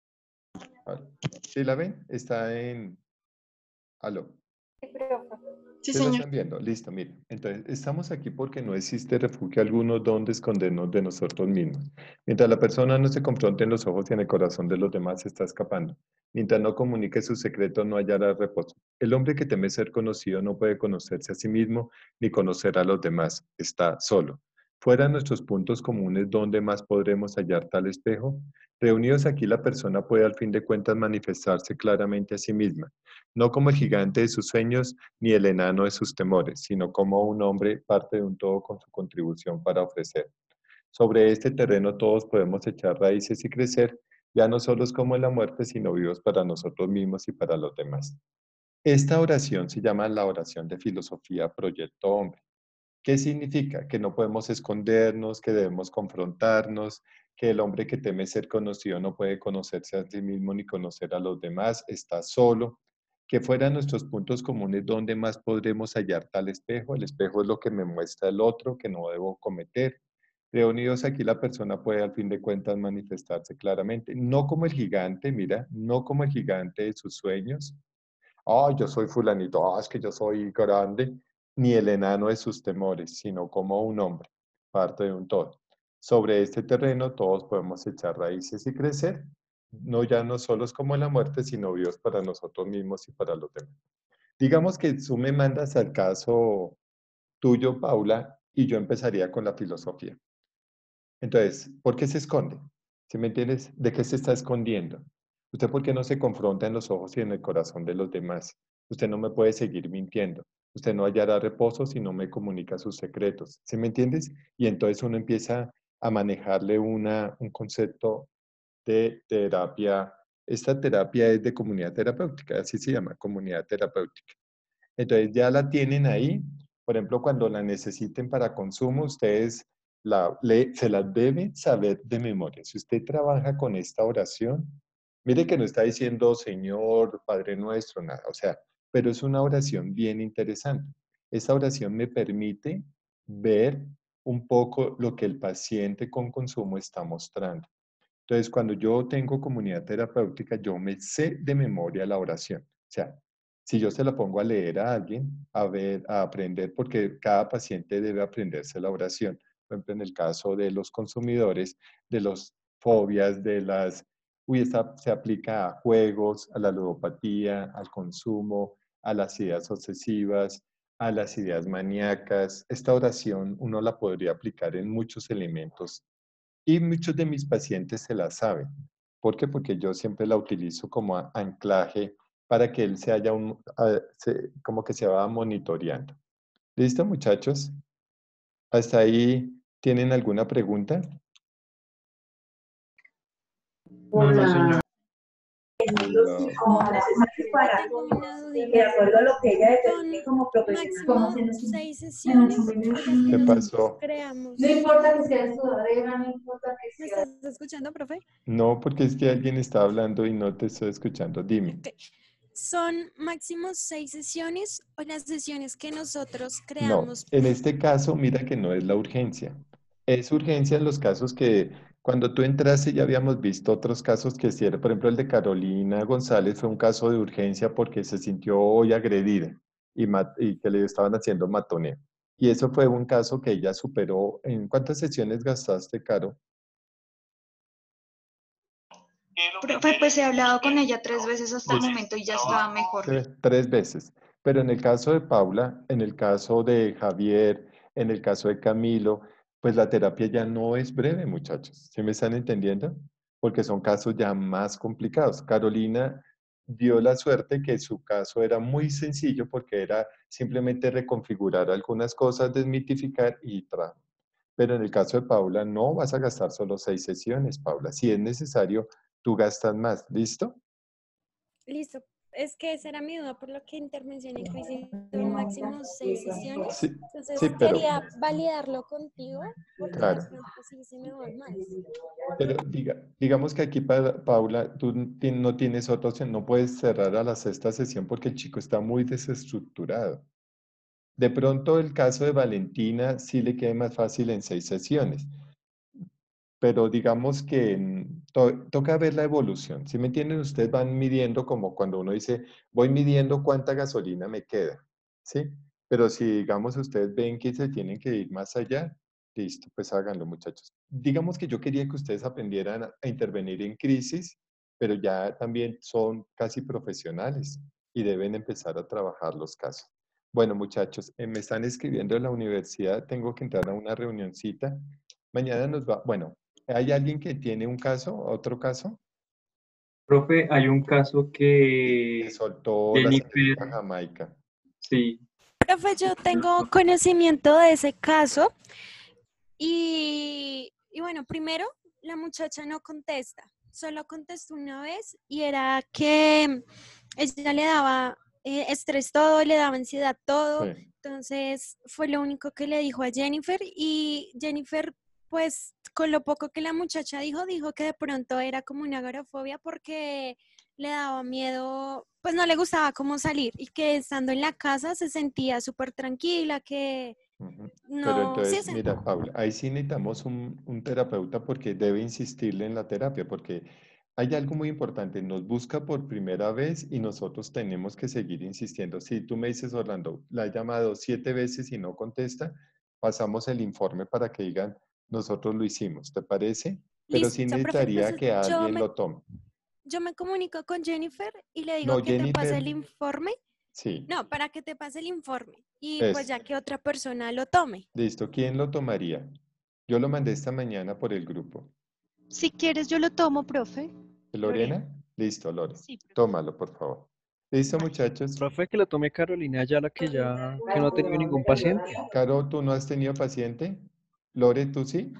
Speaker 1: Vale. ¿Sí la ven? Está en... Aló.
Speaker 3: Sí, profe.
Speaker 8: Sí,
Speaker 1: ¿Sí lo
Speaker 8: señor.
Speaker 1: están viendo? Listo, miren. Entonces, estamos aquí porque no existe refugio alguno donde escondernos de nosotros mismos. Mientras la persona no se confronte en los ojos y en el corazón de los demás, se está escapando. Mientras no comunique sus secretos, no hallará reposo. El hombre que teme ser conocido no puede conocerse a sí mismo ni conocer a los demás. Está solo. Fuera nuestros puntos comunes, ¿dónde más podremos hallar tal espejo? Reunidos aquí, la persona puede al fin de cuentas manifestarse claramente a sí misma, no como el gigante de sus sueños ni el enano de sus temores, sino como un hombre parte de un todo con su contribución para ofrecer. Sobre este terreno todos podemos echar raíces y crecer, ya no solos como en la muerte, sino vivos para nosotros mismos y para los demás. Esta oración se llama la oración de filosofía Proyecto Hombre. ¿Qué significa? Que no podemos escondernos, que debemos confrontarnos, que el hombre que teme ser conocido no puede conocerse a sí mismo ni conocer a los demás, está solo. Que fueran nuestros puntos comunes, ¿dónde más podremos hallar tal espejo? El espejo es lo que me muestra el otro, que no debo cometer. Reunidos aquí, la persona puede al fin de cuentas manifestarse claramente, no como el gigante, mira, no como el gigante de sus sueños. Ah, yo soy fulanito, ah, es que yo soy grande, ni el enano de sus temores, sino como un hombre, parte de un todo. Sobre este terreno todos podemos echar raíces y crecer, no ya no solos como en la muerte, sino vivos para nosotros mismos y para los demás. Digamos que tú me mandas al caso tuyo, Paula, y yo empezaría con la filosofía. Entonces, ¿por qué se esconde? ¿Sí me entiendes? ¿De qué se está escondiendo? ¿Usted por qué no se confronta en los ojos y en el corazón de los demás? Usted no me puede seguir mintiendo. Usted no hallará reposo si no me comunica sus secretos. ¿Sí me entiendes? Y entonces uno empieza a manejarle una, un concepto de terapia. Esta terapia es de comunidad terapéutica, así se llama, comunidad terapéutica. Entonces ya la tienen ahí. Por ejemplo, cuando la necesiten para consumo, ustedes la, le, se la deben saber de memoria. Si usted trabaja con esta oración, mire que no está diciendo Señor, Padre Nuestro, nada. O sea, pero es una oración bien interesante. Esta oración me permite ver un poco lo que el paciente con consumo está mostrando. Entonces, cuando yo tengo comunidad terapéutica, yo me sé de memoria la oración. O sea, si yo se la pongo a leer a alguien, a ver, a aprender, porque cada paciente debe aprenderse la oración. Por ejemplo, en el caso de los consumidores, de las fobias, de las... Uy, esta se aplica a juegos, a la ludopatía, al consumo, a las ideas obsesivas, a las ideas maníacas. Esta oración uno la podría aplicar en muchos elementos y muchos de mis pacientes se la saben. ¿Por qué? Porque yo siempre la utilizo como a- anclaje para que él se haya un, a- se- como que se va monitoreando. ¿Listo, muchachos? ¿Hasta ahí tienen alguna pregunta?
Speaker 9: No, no, señor.
Speaker 1: No.
Speaker 10: Yo tengo una dudita. Son máximo seis sesiones o las que
Speaker 1: ¿Qué
Speaker 10: nosotros
Speaker 1: pasó?
Speaker 10: creamos.
Speaker 12: No importa que sea sudadera, no importa que
Speaker 10: ¿Me
Speaker 12: sea...
Speaker 10: estás escuchando, profe?
Speaker 1: No, porque es que alguien está hablando y no te estoy escuchando. Dime.
Speaker 10: Ok. ¿Son máximo seis sesiones o las sesiones que nosotros
Speaker 1: No,
Speaker 10: creamos?
Speaker 1: en este caso, mira que no es la urgencia. Es urgencia en los casos que cuando tú entraste ya habíamos visto otros casos que sí, era, por ejemplo, el de Carolina González fue un caso de urgencia porque se sintió hoy agredida y, ma- y que le estaban haciendo matoneo. Y eso fue un caso que ella superó. ¿En cuántas sesiones gastaste, Caro?
Speaker 7: Profe, pues he hablado con ella tres veces hasta el
Speaker 1: Listo.
Speaker 7: momento y ya estaba mejor.
Speaker 1: Tres, tres veces. Pero en el caso de Paula, en el caso de Javier, en el caso de Camilo, pues la terapia ya no es breve, muchachos. ¿Sí me están entendiendo? Porque son casos ya más complicados. Carolina dio la suerte que su caso era muy sencillo porque era simplemente reconfigurar algunas cosas, desmitificar y tra. Pero en el caso de Paula, no vas a gastar solo seis sesiones, Paula. Si es necesario, tú gastas más. ¿Listo?
Speaker 10: Listo. Es que esa era mi duda, por lo que intervención inclusive son máximo seis sesiones.
Speaker 1: Sí,
Speaker 10: Entonces
Speaker 1: sí, pero
Speaker 10: quería validarlo contigo porque de
Speaker 1: claro.
Speaker 10: pronto sí se me van más.
Speaker 1: Pero diga, digamos que aquí, Pa- Paula, tú ti- no tienes otra opción, no puedes cerrar a la sexta sesión porque el chico está muy desestructurado. De pronto el caso de Valentina sí le queda más fácil en seis sesiones, pero digamos que mm, to- toca ver la evolución. Si me entienden, ustedes van midiendo como cuando uno dice, voy midiendo cuánta gasolina me queda, ¿sí? Pero si, digamos, ustedes ven que se tienen que ir más allá, listo, pues háganlo, muchachos. Digamos que yo quería que ustedes aprendieran a, a intervenir en crisis, pero ya también son casi profesionales y deben empezar a trabajar los casos. Bueno, muchachos, eh, me están escribiendo de la universidad, tengo que entrar a una reunioncita. Mañana nos va, bueno, ¿hay alguien que tiene un caso, otro caso?
Speaker 13: Profe, hay un caso
Speaker 1: Que
Speaker 13: que
Speaker 1: soltó la
Speaker 13: Jennifer,
Speaker 1: señorita Jamaica.
Speaker 13: sí,
Speaker 10: Profe, yo tengo conocimiento de ese caso y, y bueno, primero la muchacha no contesta, solo contestó una vez y era que ella le daba eh, estrés todo, le daba ansiedad todo,
Speaker 1: Sí.
Speaker 10: entonces fue lo único que le dijo a Jennifer y Jennifer pues con lo poco que la muchacha dijo, dijo que de pronto era como una agorafobia porque le daba miedo, pues no le gustaba cómo salir y que estando en la casa se sentía súper tranquila, que
Speaker 1: Ujú. Pero
Speaker 10: no, sí,
Speaker 1: entonces,
Speaker 10: se-
Speaker 1: mira, Paula, ahí sí necesitamos un, un terapeuta porque debe insistirle en la terapia, porque hay algo muy importante, nos busca por primera vez y nosotros tenemos que seguir insistiendo. Si tú me dices, Orlando, la he llamado siete veces y no contesta, pasamos el informe para que digan, nosotros lo hicimos, ¿te parece? Pero sí
Speaker 10: listo, profe,
Speaker 1: necesitaría
Speaker 10: entonces
Speaker 1: que
Speaker 10: yo
Speaker 1: alguien
Speaker 10: me,
Speaker 1: lo tome.
Speaker 10: yo me comunico con Jennifer y le digo
Speaker 1: No,
Speaker 10: que te pase
Speaker 1: Jennifer,
Speaker 10: el informe,
Speaker 1: sí,
Speaker 10: no, para que te pase el informe y pues
Speaker 1: eso.
Speaker 10: ya que otra persona lo tome.
Speaker 1: Listo, ¿quién lo tomaría? Yo lo mandé esta mañana por el grupo.
Speaker 14: Si quieres, yo lo tomo, profe. Lorena.
Speaker 1: ¿Lorena? Listo, Lore.
Speaker 14: Sí, profe.
Speaker 1: Tómalo, por favor. ¿Listo,
Speaker 14: Vale.
Speaker 1: muchachos?
Speaker 5: Profe, que lo tome Carolina ya la que ya que no ha tenido ningún paciente.
Speaker 1: Caro, ¿tú no has tenido paciente? Lore, ¿tú sí?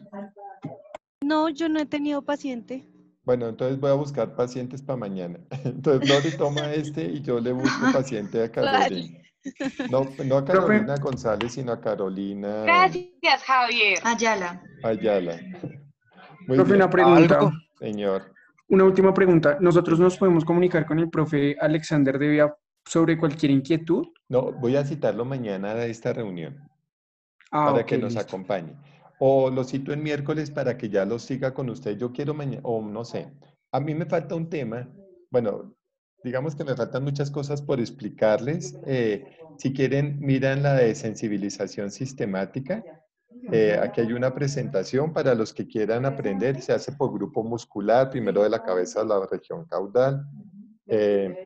Speaker 14: No, yo no he tenido paciente.
Speaker 1: Bueno, entonces voy a buscar pacientes para mañana. Entonces, Lore toma este y yo le busco paciente a Carolina.
Speaker 14: Vale.
Speaker 1: No, no a
Speaker 9: Profe,
Speaker 1: Carolina González, sino a Carolina
Speaker 11: Gracias, Javier.
Speaker 7: Ayala.
Speaker 1: Ayala. Muy
Speaker 9: profe,
Speaker 1: bien,
Speaker 9: una pregunta.
Speaker 5: Algo.
Speaker 1: señor.
Speaker 9: Una última pregunta. ¿Nosotros nos podemos comunicar con el profe Alexander Devia sobre cualquier inquietud?
Speaker 1: No, voy a citarlo mañana a esta reunión
Speaker 9: Ah,
Speaker 1: para
Speaker 9: ok,
Speaker 1: que nos
Speaker 9: listo.
Speaker 1: acompañe. O lo cito el miércoles para que ya lo siga con usted. Yo quiero mañana, o no sé. A mí me falta un tema. Bueno, digamos que me faltan muchas cosas por explicarles. Eh, si quieren, miran la de sensibilización sistemática. Eh, aquí hay una presentación para los que quieran aprender. Se hace por grupo muscular, primero de la cabeza a la región caudal. Eh,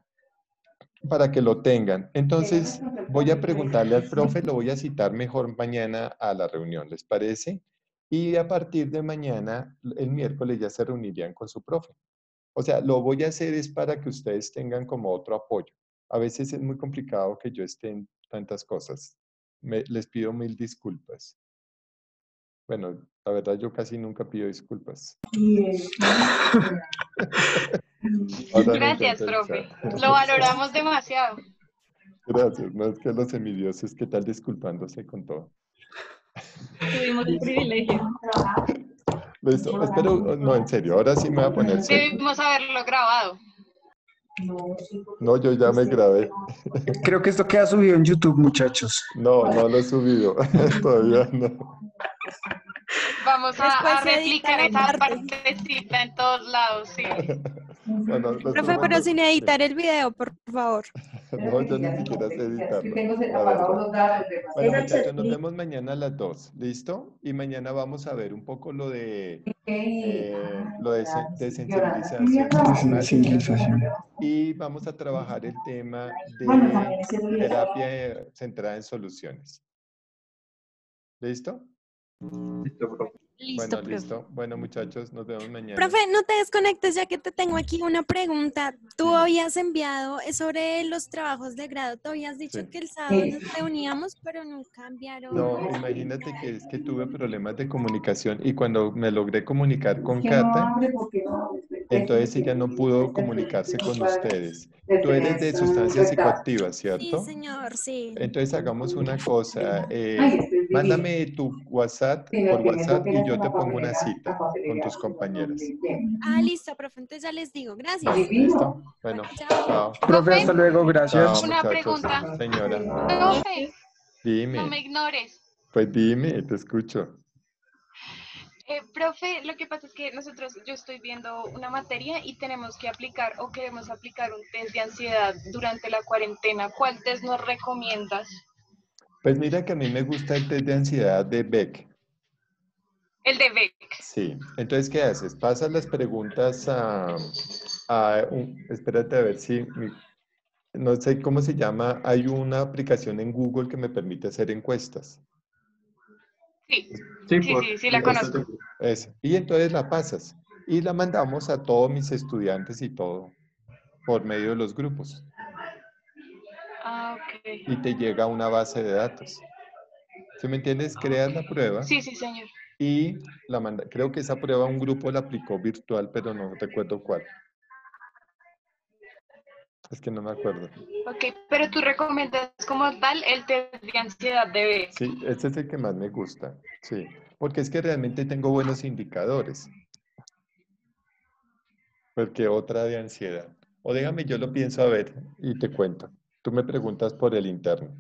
Speaker 1: para que lo tengan. Entonces, voy a preguntarle al profe, lo voy a citar mejor mañana a la reunión, ¿les parece? Y a partir de mañana, el miércoles, ya se reunirían con su profe. O sea, lo voy a hacer es para que ustedes tengan como otro apoyo. A veces es muy complicado que yo esté en tantas cosas. Me- les pido mil disculpas. Bueno, la verdad yo casi nunca pido disculpas. Ahora me
Speaker 11: Gracias,
Speaker 1: encanta el
Speaker 11: profe.
Speaker 1: chat.
Speaker 11: Lo valoramos demasiado.
Speaker 1: Gracias, no es que los envidiosos, ¿qué tal disculpándose con todo?
Speaker 8: Tuvimos el privilegio.
Speaker 1: Listo, espero, no, en serio, ahora sí me voy a poner serio.
Speaker 11: Debimos haberlo grabado.
Speaker 1: No, yo ya me grabé.
Speaker 9: Creo que esto queda subido en YouTube, muchachos.
Speaker 1: No, no lo he subido, todavía no.
Speaker 11: Vamos a,
Speaker 10: Después
Speaker 11: a
Speaker 10: se edita
Speaker 11: replicar
Speaker 10: la
Speaker 11: esa
Speaker 10: parte.
Speaker 11: partecita en todos lados, sí.
Speaker 1: No, no, lo
Speaker 10: Profe,
Speaker 1: subo
Speaker 10: pero
Speaker 1: en-
Speaker 10: sin editar el video, por favor.
Speaker 1: No, yo ni siquiera sé editarlo,
Speaker 12: Tengo
Speaker 1: la
Speaker 12: apagados los
Speaker 1: verdad.
Speaker 12: datos.
Speaker 1: Bueno, muchachos, nos vemos mañana a las dos, ¿listo? Y mañana vamos a ver un poco lo de, eh, lo de, se- de sensibilización sistemática
Speaker 9: Sensibilización.
Speaker 1: y vamos a trabajar el tema
Speaker 12: Bueno,
Speaker 1: de
Speaker 12: también ese día
Speaker 1: terapia eh, centrada en soluciones. ¿Listo?
Speaker 13: Listo, profe.
Speaker 14: Listo,
Speaker 1: Bueno,
Speaker 14: profe.
Speaker 1: listo. Bueno, muchachos, nos vemos mañana.
Speaker 10: Profe, no te desconectes ya que te tengo aquí una pregunta. Tú
Speaker 1: Dime.
Speaker 10: habías enviado eh, sobre los trabajos de grado. Tú habías dicho
Speaker 1: Sí.
Speaker 10: que el sábado nos reuníamos, pero no cambiaron.
Speaker 1: No, imagínate que es que tuve problemas de comunicación y cuando me logré comunicar con
Speaker 12: que no
Speaker 1: Cata,
Speaker 12: abre porque no.
Speaker 1: entonces ella no pudo comunicarse con ustedes. Tú eres de sustancias psicoactivas,
Speaker 10: Sí,
Speaker 1: ¿cierto?
Speaker 10: señor, sí.
Speaker 1: Entonces hagamos una cosa. eh,
Speaker 12: Ay, esto es divino.
Speaker 1: mándame tu WhatsApp
Speaker 12: Sino
Speaker 1: por
Speaker 12: que me
Speaker 1: WhatsApp
Speaker 12: toquen
Speaker 1: y
Speaker 12: esta
Speaker 1: yo te
Speaker 12: la
Speaker 1: pongo una
Speaker 12: papelera,
Speaker 1: cita
Speaker 12: la
Speaker 1: con
Speaker 12: papelera,
Speaker 1: tus compañeras.
Speaker 10: Ah, listo, profe. Entonces ya les digo. Gracias.
Speaker 1: ¿Listo? Bueno,
Speaker 10: Chao.
Speaker 1: chao.
Speaker 9: Profe, hasta
Speaker 11: Profe,
Speaker 9: luego, gracias.
Speaker 1: Chao,
Speaker 11: una
Speaker 1: muchachos.
Speaker 11: pregunta.
Speaker 1: Señora,
Speaker 11: Profe, no
Speaker 1: dime.
Speaker 11: me ignores.
Speaker 1: Pues dime, te escucho.
Speaker 11: Eh, profe, lo que pasa es que nosotros, yo estoy viendo una materia y tenemos que aplicar o queremos aplicar un test de ansiedad durante la cuarentena. ¿Cuál test nos recomiendas?
Speaker 1: Pues mira que a mí me gusta el test de ansiedad de Beck.
Speaker 11: El de Beck.
Speaker 1: Sí, entonces, ¿qué haces? Pasas las preguntas a, a un- espérate a ver si, mi- no sé cómo se llama, hay una aplicación en Google que me permite hacer encuestas.
Speaker 11: Sí,
Speaker 13: Sí,
Speaker 11: sí,
Speaker 13: por
Speaker 11: sí, sí, la
Speaker 13: encuestas
Speaker 11: conozco.
Speaker 13: de-
Speaker 1: Eso. Y entonces la pasas y la mandamos a todos mis estudiantes y todo por medio de los grupos.
Speaker 11: Ah, ok.
Speaker 1: Y te llega una base de datos. ¿Sí me entiendes? Creas la prueba
Speaker 11: Sí, sí, señor.
Speaker 1: y la manda. Creo que esa prueba un grupo la aplicó virtual, pero no recuerdo cuál. Es que no me acuerdo.
Speaker 11: Ok, pero tú recomiendas como tal el test de ansiedad de Beck.
Speaker 1: Sí, este es el que más me gusta. Sí, porque es que realmente tengo buenos indicadores. Porque otra de ansiedad. O déjame, yo lo pienso a ver y te cuento. Tú me preguntas por el interno.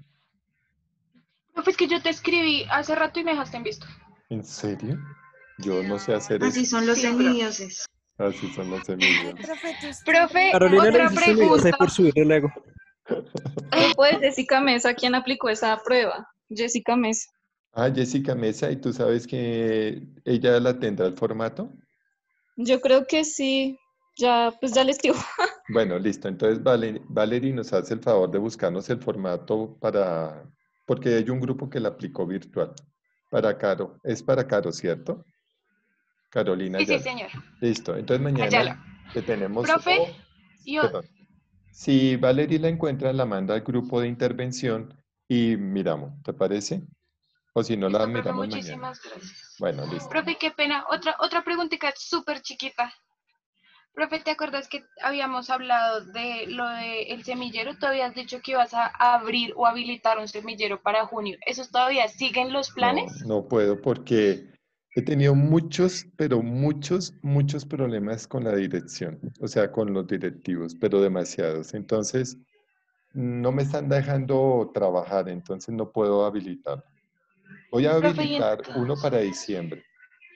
Speaker 11: No, pues que yo te escribí hace rato y me dejaste en visto.
Speaker 1: ¿En serio? Yo no sé hacer
Speaker 7: Así
Speaker 1: eso.
Speaker 7: son los
Speaker 11: Sí, bro.
Speaker 7: semidioses.
Speaker 1: Así son los
Speaker 10: Ay,
Speaker 1: semillas.
Speaker 10: profe, tú
Speaker 11: Profe,
Speaker 10: siempre...
Speaker 5: Carolina le
Speaker 11: otra
Speaker 5: dice semidiosa
Speaker 11: pregunta.
Speaker 5: por subir el ego.
Speaker 8: No, pues Jessica Mesa, ¿quién aplicó esa prueba? Jessica Mesa.
Speaker 1: Ah, Jessica Mesa, ¿y tú sabes que ella la tendrá el formato?
Speaker 8: Yo creo que sí, ya, pues ya le escribo.
Speaker 1: Bueno, listo. Entonces, Vale- Valerie nos hace el favor de buscarnos el formato para... Porque hay un grupo que la aplicó virtual. Para Caro. Es para Caro, ¿cierto? Carolina
Speaker 11: Sí, sí,
Speaker 1: Ayala.
Speaker 11: señor.
Speaker 1: Listo. Entonces, mañana
Speaker 11: Ayala.
Speaker 1: que tenemos...
Speaker 11: Profe,
Speaker 1: oh,
Speaker 11: yo,
Speaker 1: perdón. Si Valerie la encuentra, la manda al grupo de intervención y miramos. ¿Te parece? O si no, la
Speaker 11: listo, profe,
Speaker 1: miramos mañana.
Speaker 11: muchísimas gracias.
Speaker 1: Bueno, listo.
Speaker 11: Profe, qué pena. Otra, otra preguntita súper chiquita. Profe, ¿te acuerdas que habíamos hablado de lo del semillero? Tú habías dicho que ibas a abrir o habilitar un semillero para junio. ¿Esos todavía siguen los
Speaker 1: No,
Speaker 11: planes?
Speaker 1: no puedo porque he tenido muchos, pero muchos, muchos problemas con la dirección, o sea, con los directivos, pero demasiados. Entonces, no me están dejando trabajar, entonces no puedo habilitar. Voy a
Speaker 11: Profe, y
Speaker 1: habilitar uno
Speaker 11: entonces,
Speaker 1: para diciembre.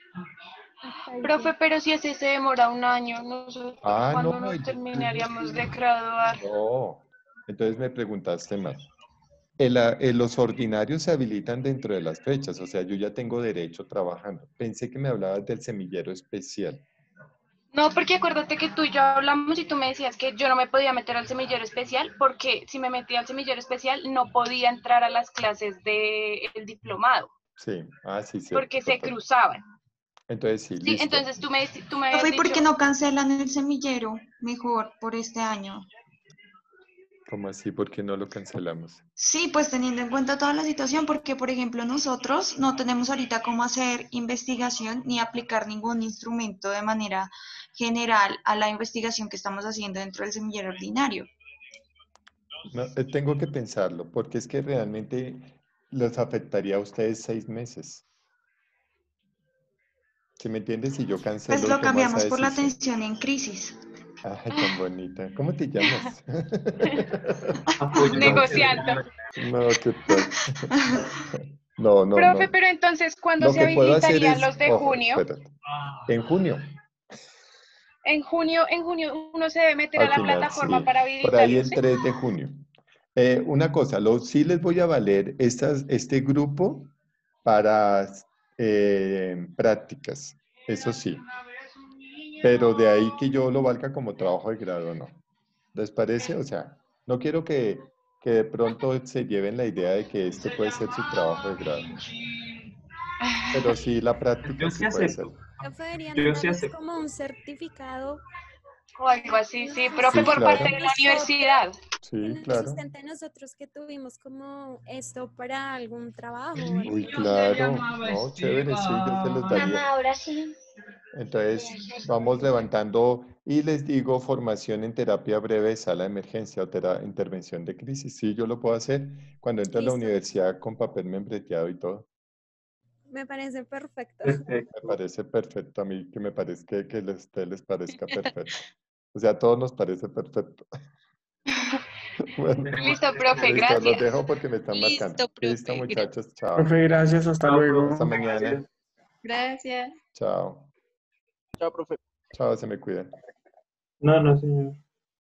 Speaker 11: profe, pero si ese se demora un año, nosotros
Speaker 1: Ah, no,
Speaker 11: cuando nos
Speaker 1: yo
Speaker 11: terminaríamos de graduar.
Speaker 1: no. Entonces me preguntaste mal. El, ah, eh, los ordinarios se habilitan dentro de las fechas, o sea, yo ya tengo derecho trabajando. Pensé que me hablabas del semillero especial.
Speaker 11: No, porque acuérdate que tú y yo hablamos y tú me decías que yo no me podía meter al semillero especial porque si me metía al semillero especial no podía entrar a las clases del diplomado
Speaker 1: Sí, ah, sí, cierto,
Speaker 11: porque se
Speaker 1: total.
Speaker 11: cruzaban.
Speaker 1: Entonces sí,
Speaker 11: Sí,
Speaker 1: listo.
Speaker 11: entonces tú me, tú me
Speaker 7: Profe,
Speaker 11: habías
Speaker 7: ¿y por qué
Speaker 11: dicho,
Speaker 7: no cancelan el semillero mejor por este año?
Speaker 1: ¿Cómo así? ¿Por qué no lo cancelamos?
Speaker 7: Sí, pues teniendo en cuenta toda la situación, porque por ejemplo nosotros no tenemos ahorita cómo hacer investigación ni aplicar ningún instrumento de manera general a la investigación que estamos haciendo dentro del semillero ordinario.
Speaker 1: No, eh, tengo que pensarlo, porque es que realmente los afectaría a ustedes seis meses. ¿Sí me entiendes? Si yo
Speaker 7: Pues
Speaker 1: cancelo y
Speaker 7: lo
Speaker 1: tomo esa
Speaker 7: cambiamos por la
Speaker 1: decisión.
Speaker 7: atención en crisis.
Speaker 1: Ay, tan bonita. ¿Cómo te llamas?
Speaker 13: Apoyo la
Speaker 11: negociando.
Speaker 1: No, ¿qué tal? No, no,
Speaker 11: Profe,
Speaker 1: no.
Speaker 11: pero entonces, ¿cuándo
Speaker 1: Lo
Speaker 11: se
Speaker 1: que puedo hacer
Speaker 11: habilitarían
Speaker 1: es,
Speaker 11: los de
Speaker 1: ojo,
Speaker 11: junio?
Speaker 1: espérate. En junio,
Speaker 11: En junio, en junio uno se debe meter a
Speaker 1: al
Speaker 11: la
Speaker 1: final,
Speaker 11: plataforma
Speaker 1: sí.
Speaker 11: para
Speaker 1: Por ahí
Speaker 11: habilitarlo,
Speaker 1: el
Speaker 11: ¿sí?
Speaker 1: tres de junio. Eh, una cosa, lo, sí les voy a valer estas, este grupo para eh, prácticas, eso sí. Pero de ahí que yo lo valga como trabajo de grado, no. ¿Les parece? O sea, no quiero que, que de pronto se lleven la idea de que este puede ser su trabajo de grado. Pero sí, la práctica
Speaker 13: Yo
Speaker 1: sí
Speaker 13: sí
Speaker 1: puede ser.
Speaker 13: acepto.
Speaker 10: Profe, deberían
Speaker 13: Yo sí
Speaker 10: darles
Speaker 13: acepto.
Speaker 10: como un certificado.
Speaker 11: O algo así,
Speaker 10: No
Speaker 11: sí,
Speaker 10: sé
Speaker 11: profe,
Speaker 1: Sí,
Speaker 10: si
Speaker 11: por parte
Speaker 1: claro.
Speaker 11: de la
Speaker 10: nosotros,
Speaker 11: universidad.
Speaker 1: Sí,
Speaker 10: un
Speaker 1: claro.
Speaker 10: asistente de nosotros que tuvimos como esto para algún trabajo o algo.
Speaker 1: Uy, claro. No, chévere, sí, yo se los daría.
Speaker 3: Mamá, ahora sí.
Speaker 1: Entonces, vamos levantando y les digo formación en terapia breve, sala de emergencia o tera- intervención de crisis. Sí, yo lo puedo hacer cuando entro a la
Speaker 10: Listo,
Speaker 1: universidad con papel membreteado y todo.
Speaker 10: me parece perfecto.
Speaker 1: Me
Speaker 13: Perfecto.
Speaker 1: parece perfecto a mí, que me parezca que a ustedes les parezca perfecto. O sea, a todos nos parece perfecto. Bueno,
Speaker 13: Tenemos
Speaker 11: Listo,
Speaker 13: que
Speaker 11: profe,
Speaker 13: definir el
Speaker 1: listo, los
Speaker 11: gracias.
Speaker 1: dejo porque me están marcando.
Speaker 5: Listo,
Speaker 1: Listo,
Speaker 5: profe. Gracias.
Speaker 1: muchachos, chao.
Speaker 9: Profe, gracias, hasta
Speaker 13: Chao, profe.
Speaker 1: Hasta
Speaker 9: luego.
Speaker 1: mañana.
Speaker 8: Gracias.
Speaker 1: Chao.
Speaker 5: Chao, profe.
Speaker 1: Chao, se me cuidan.
Speaker 13: No, no, señor.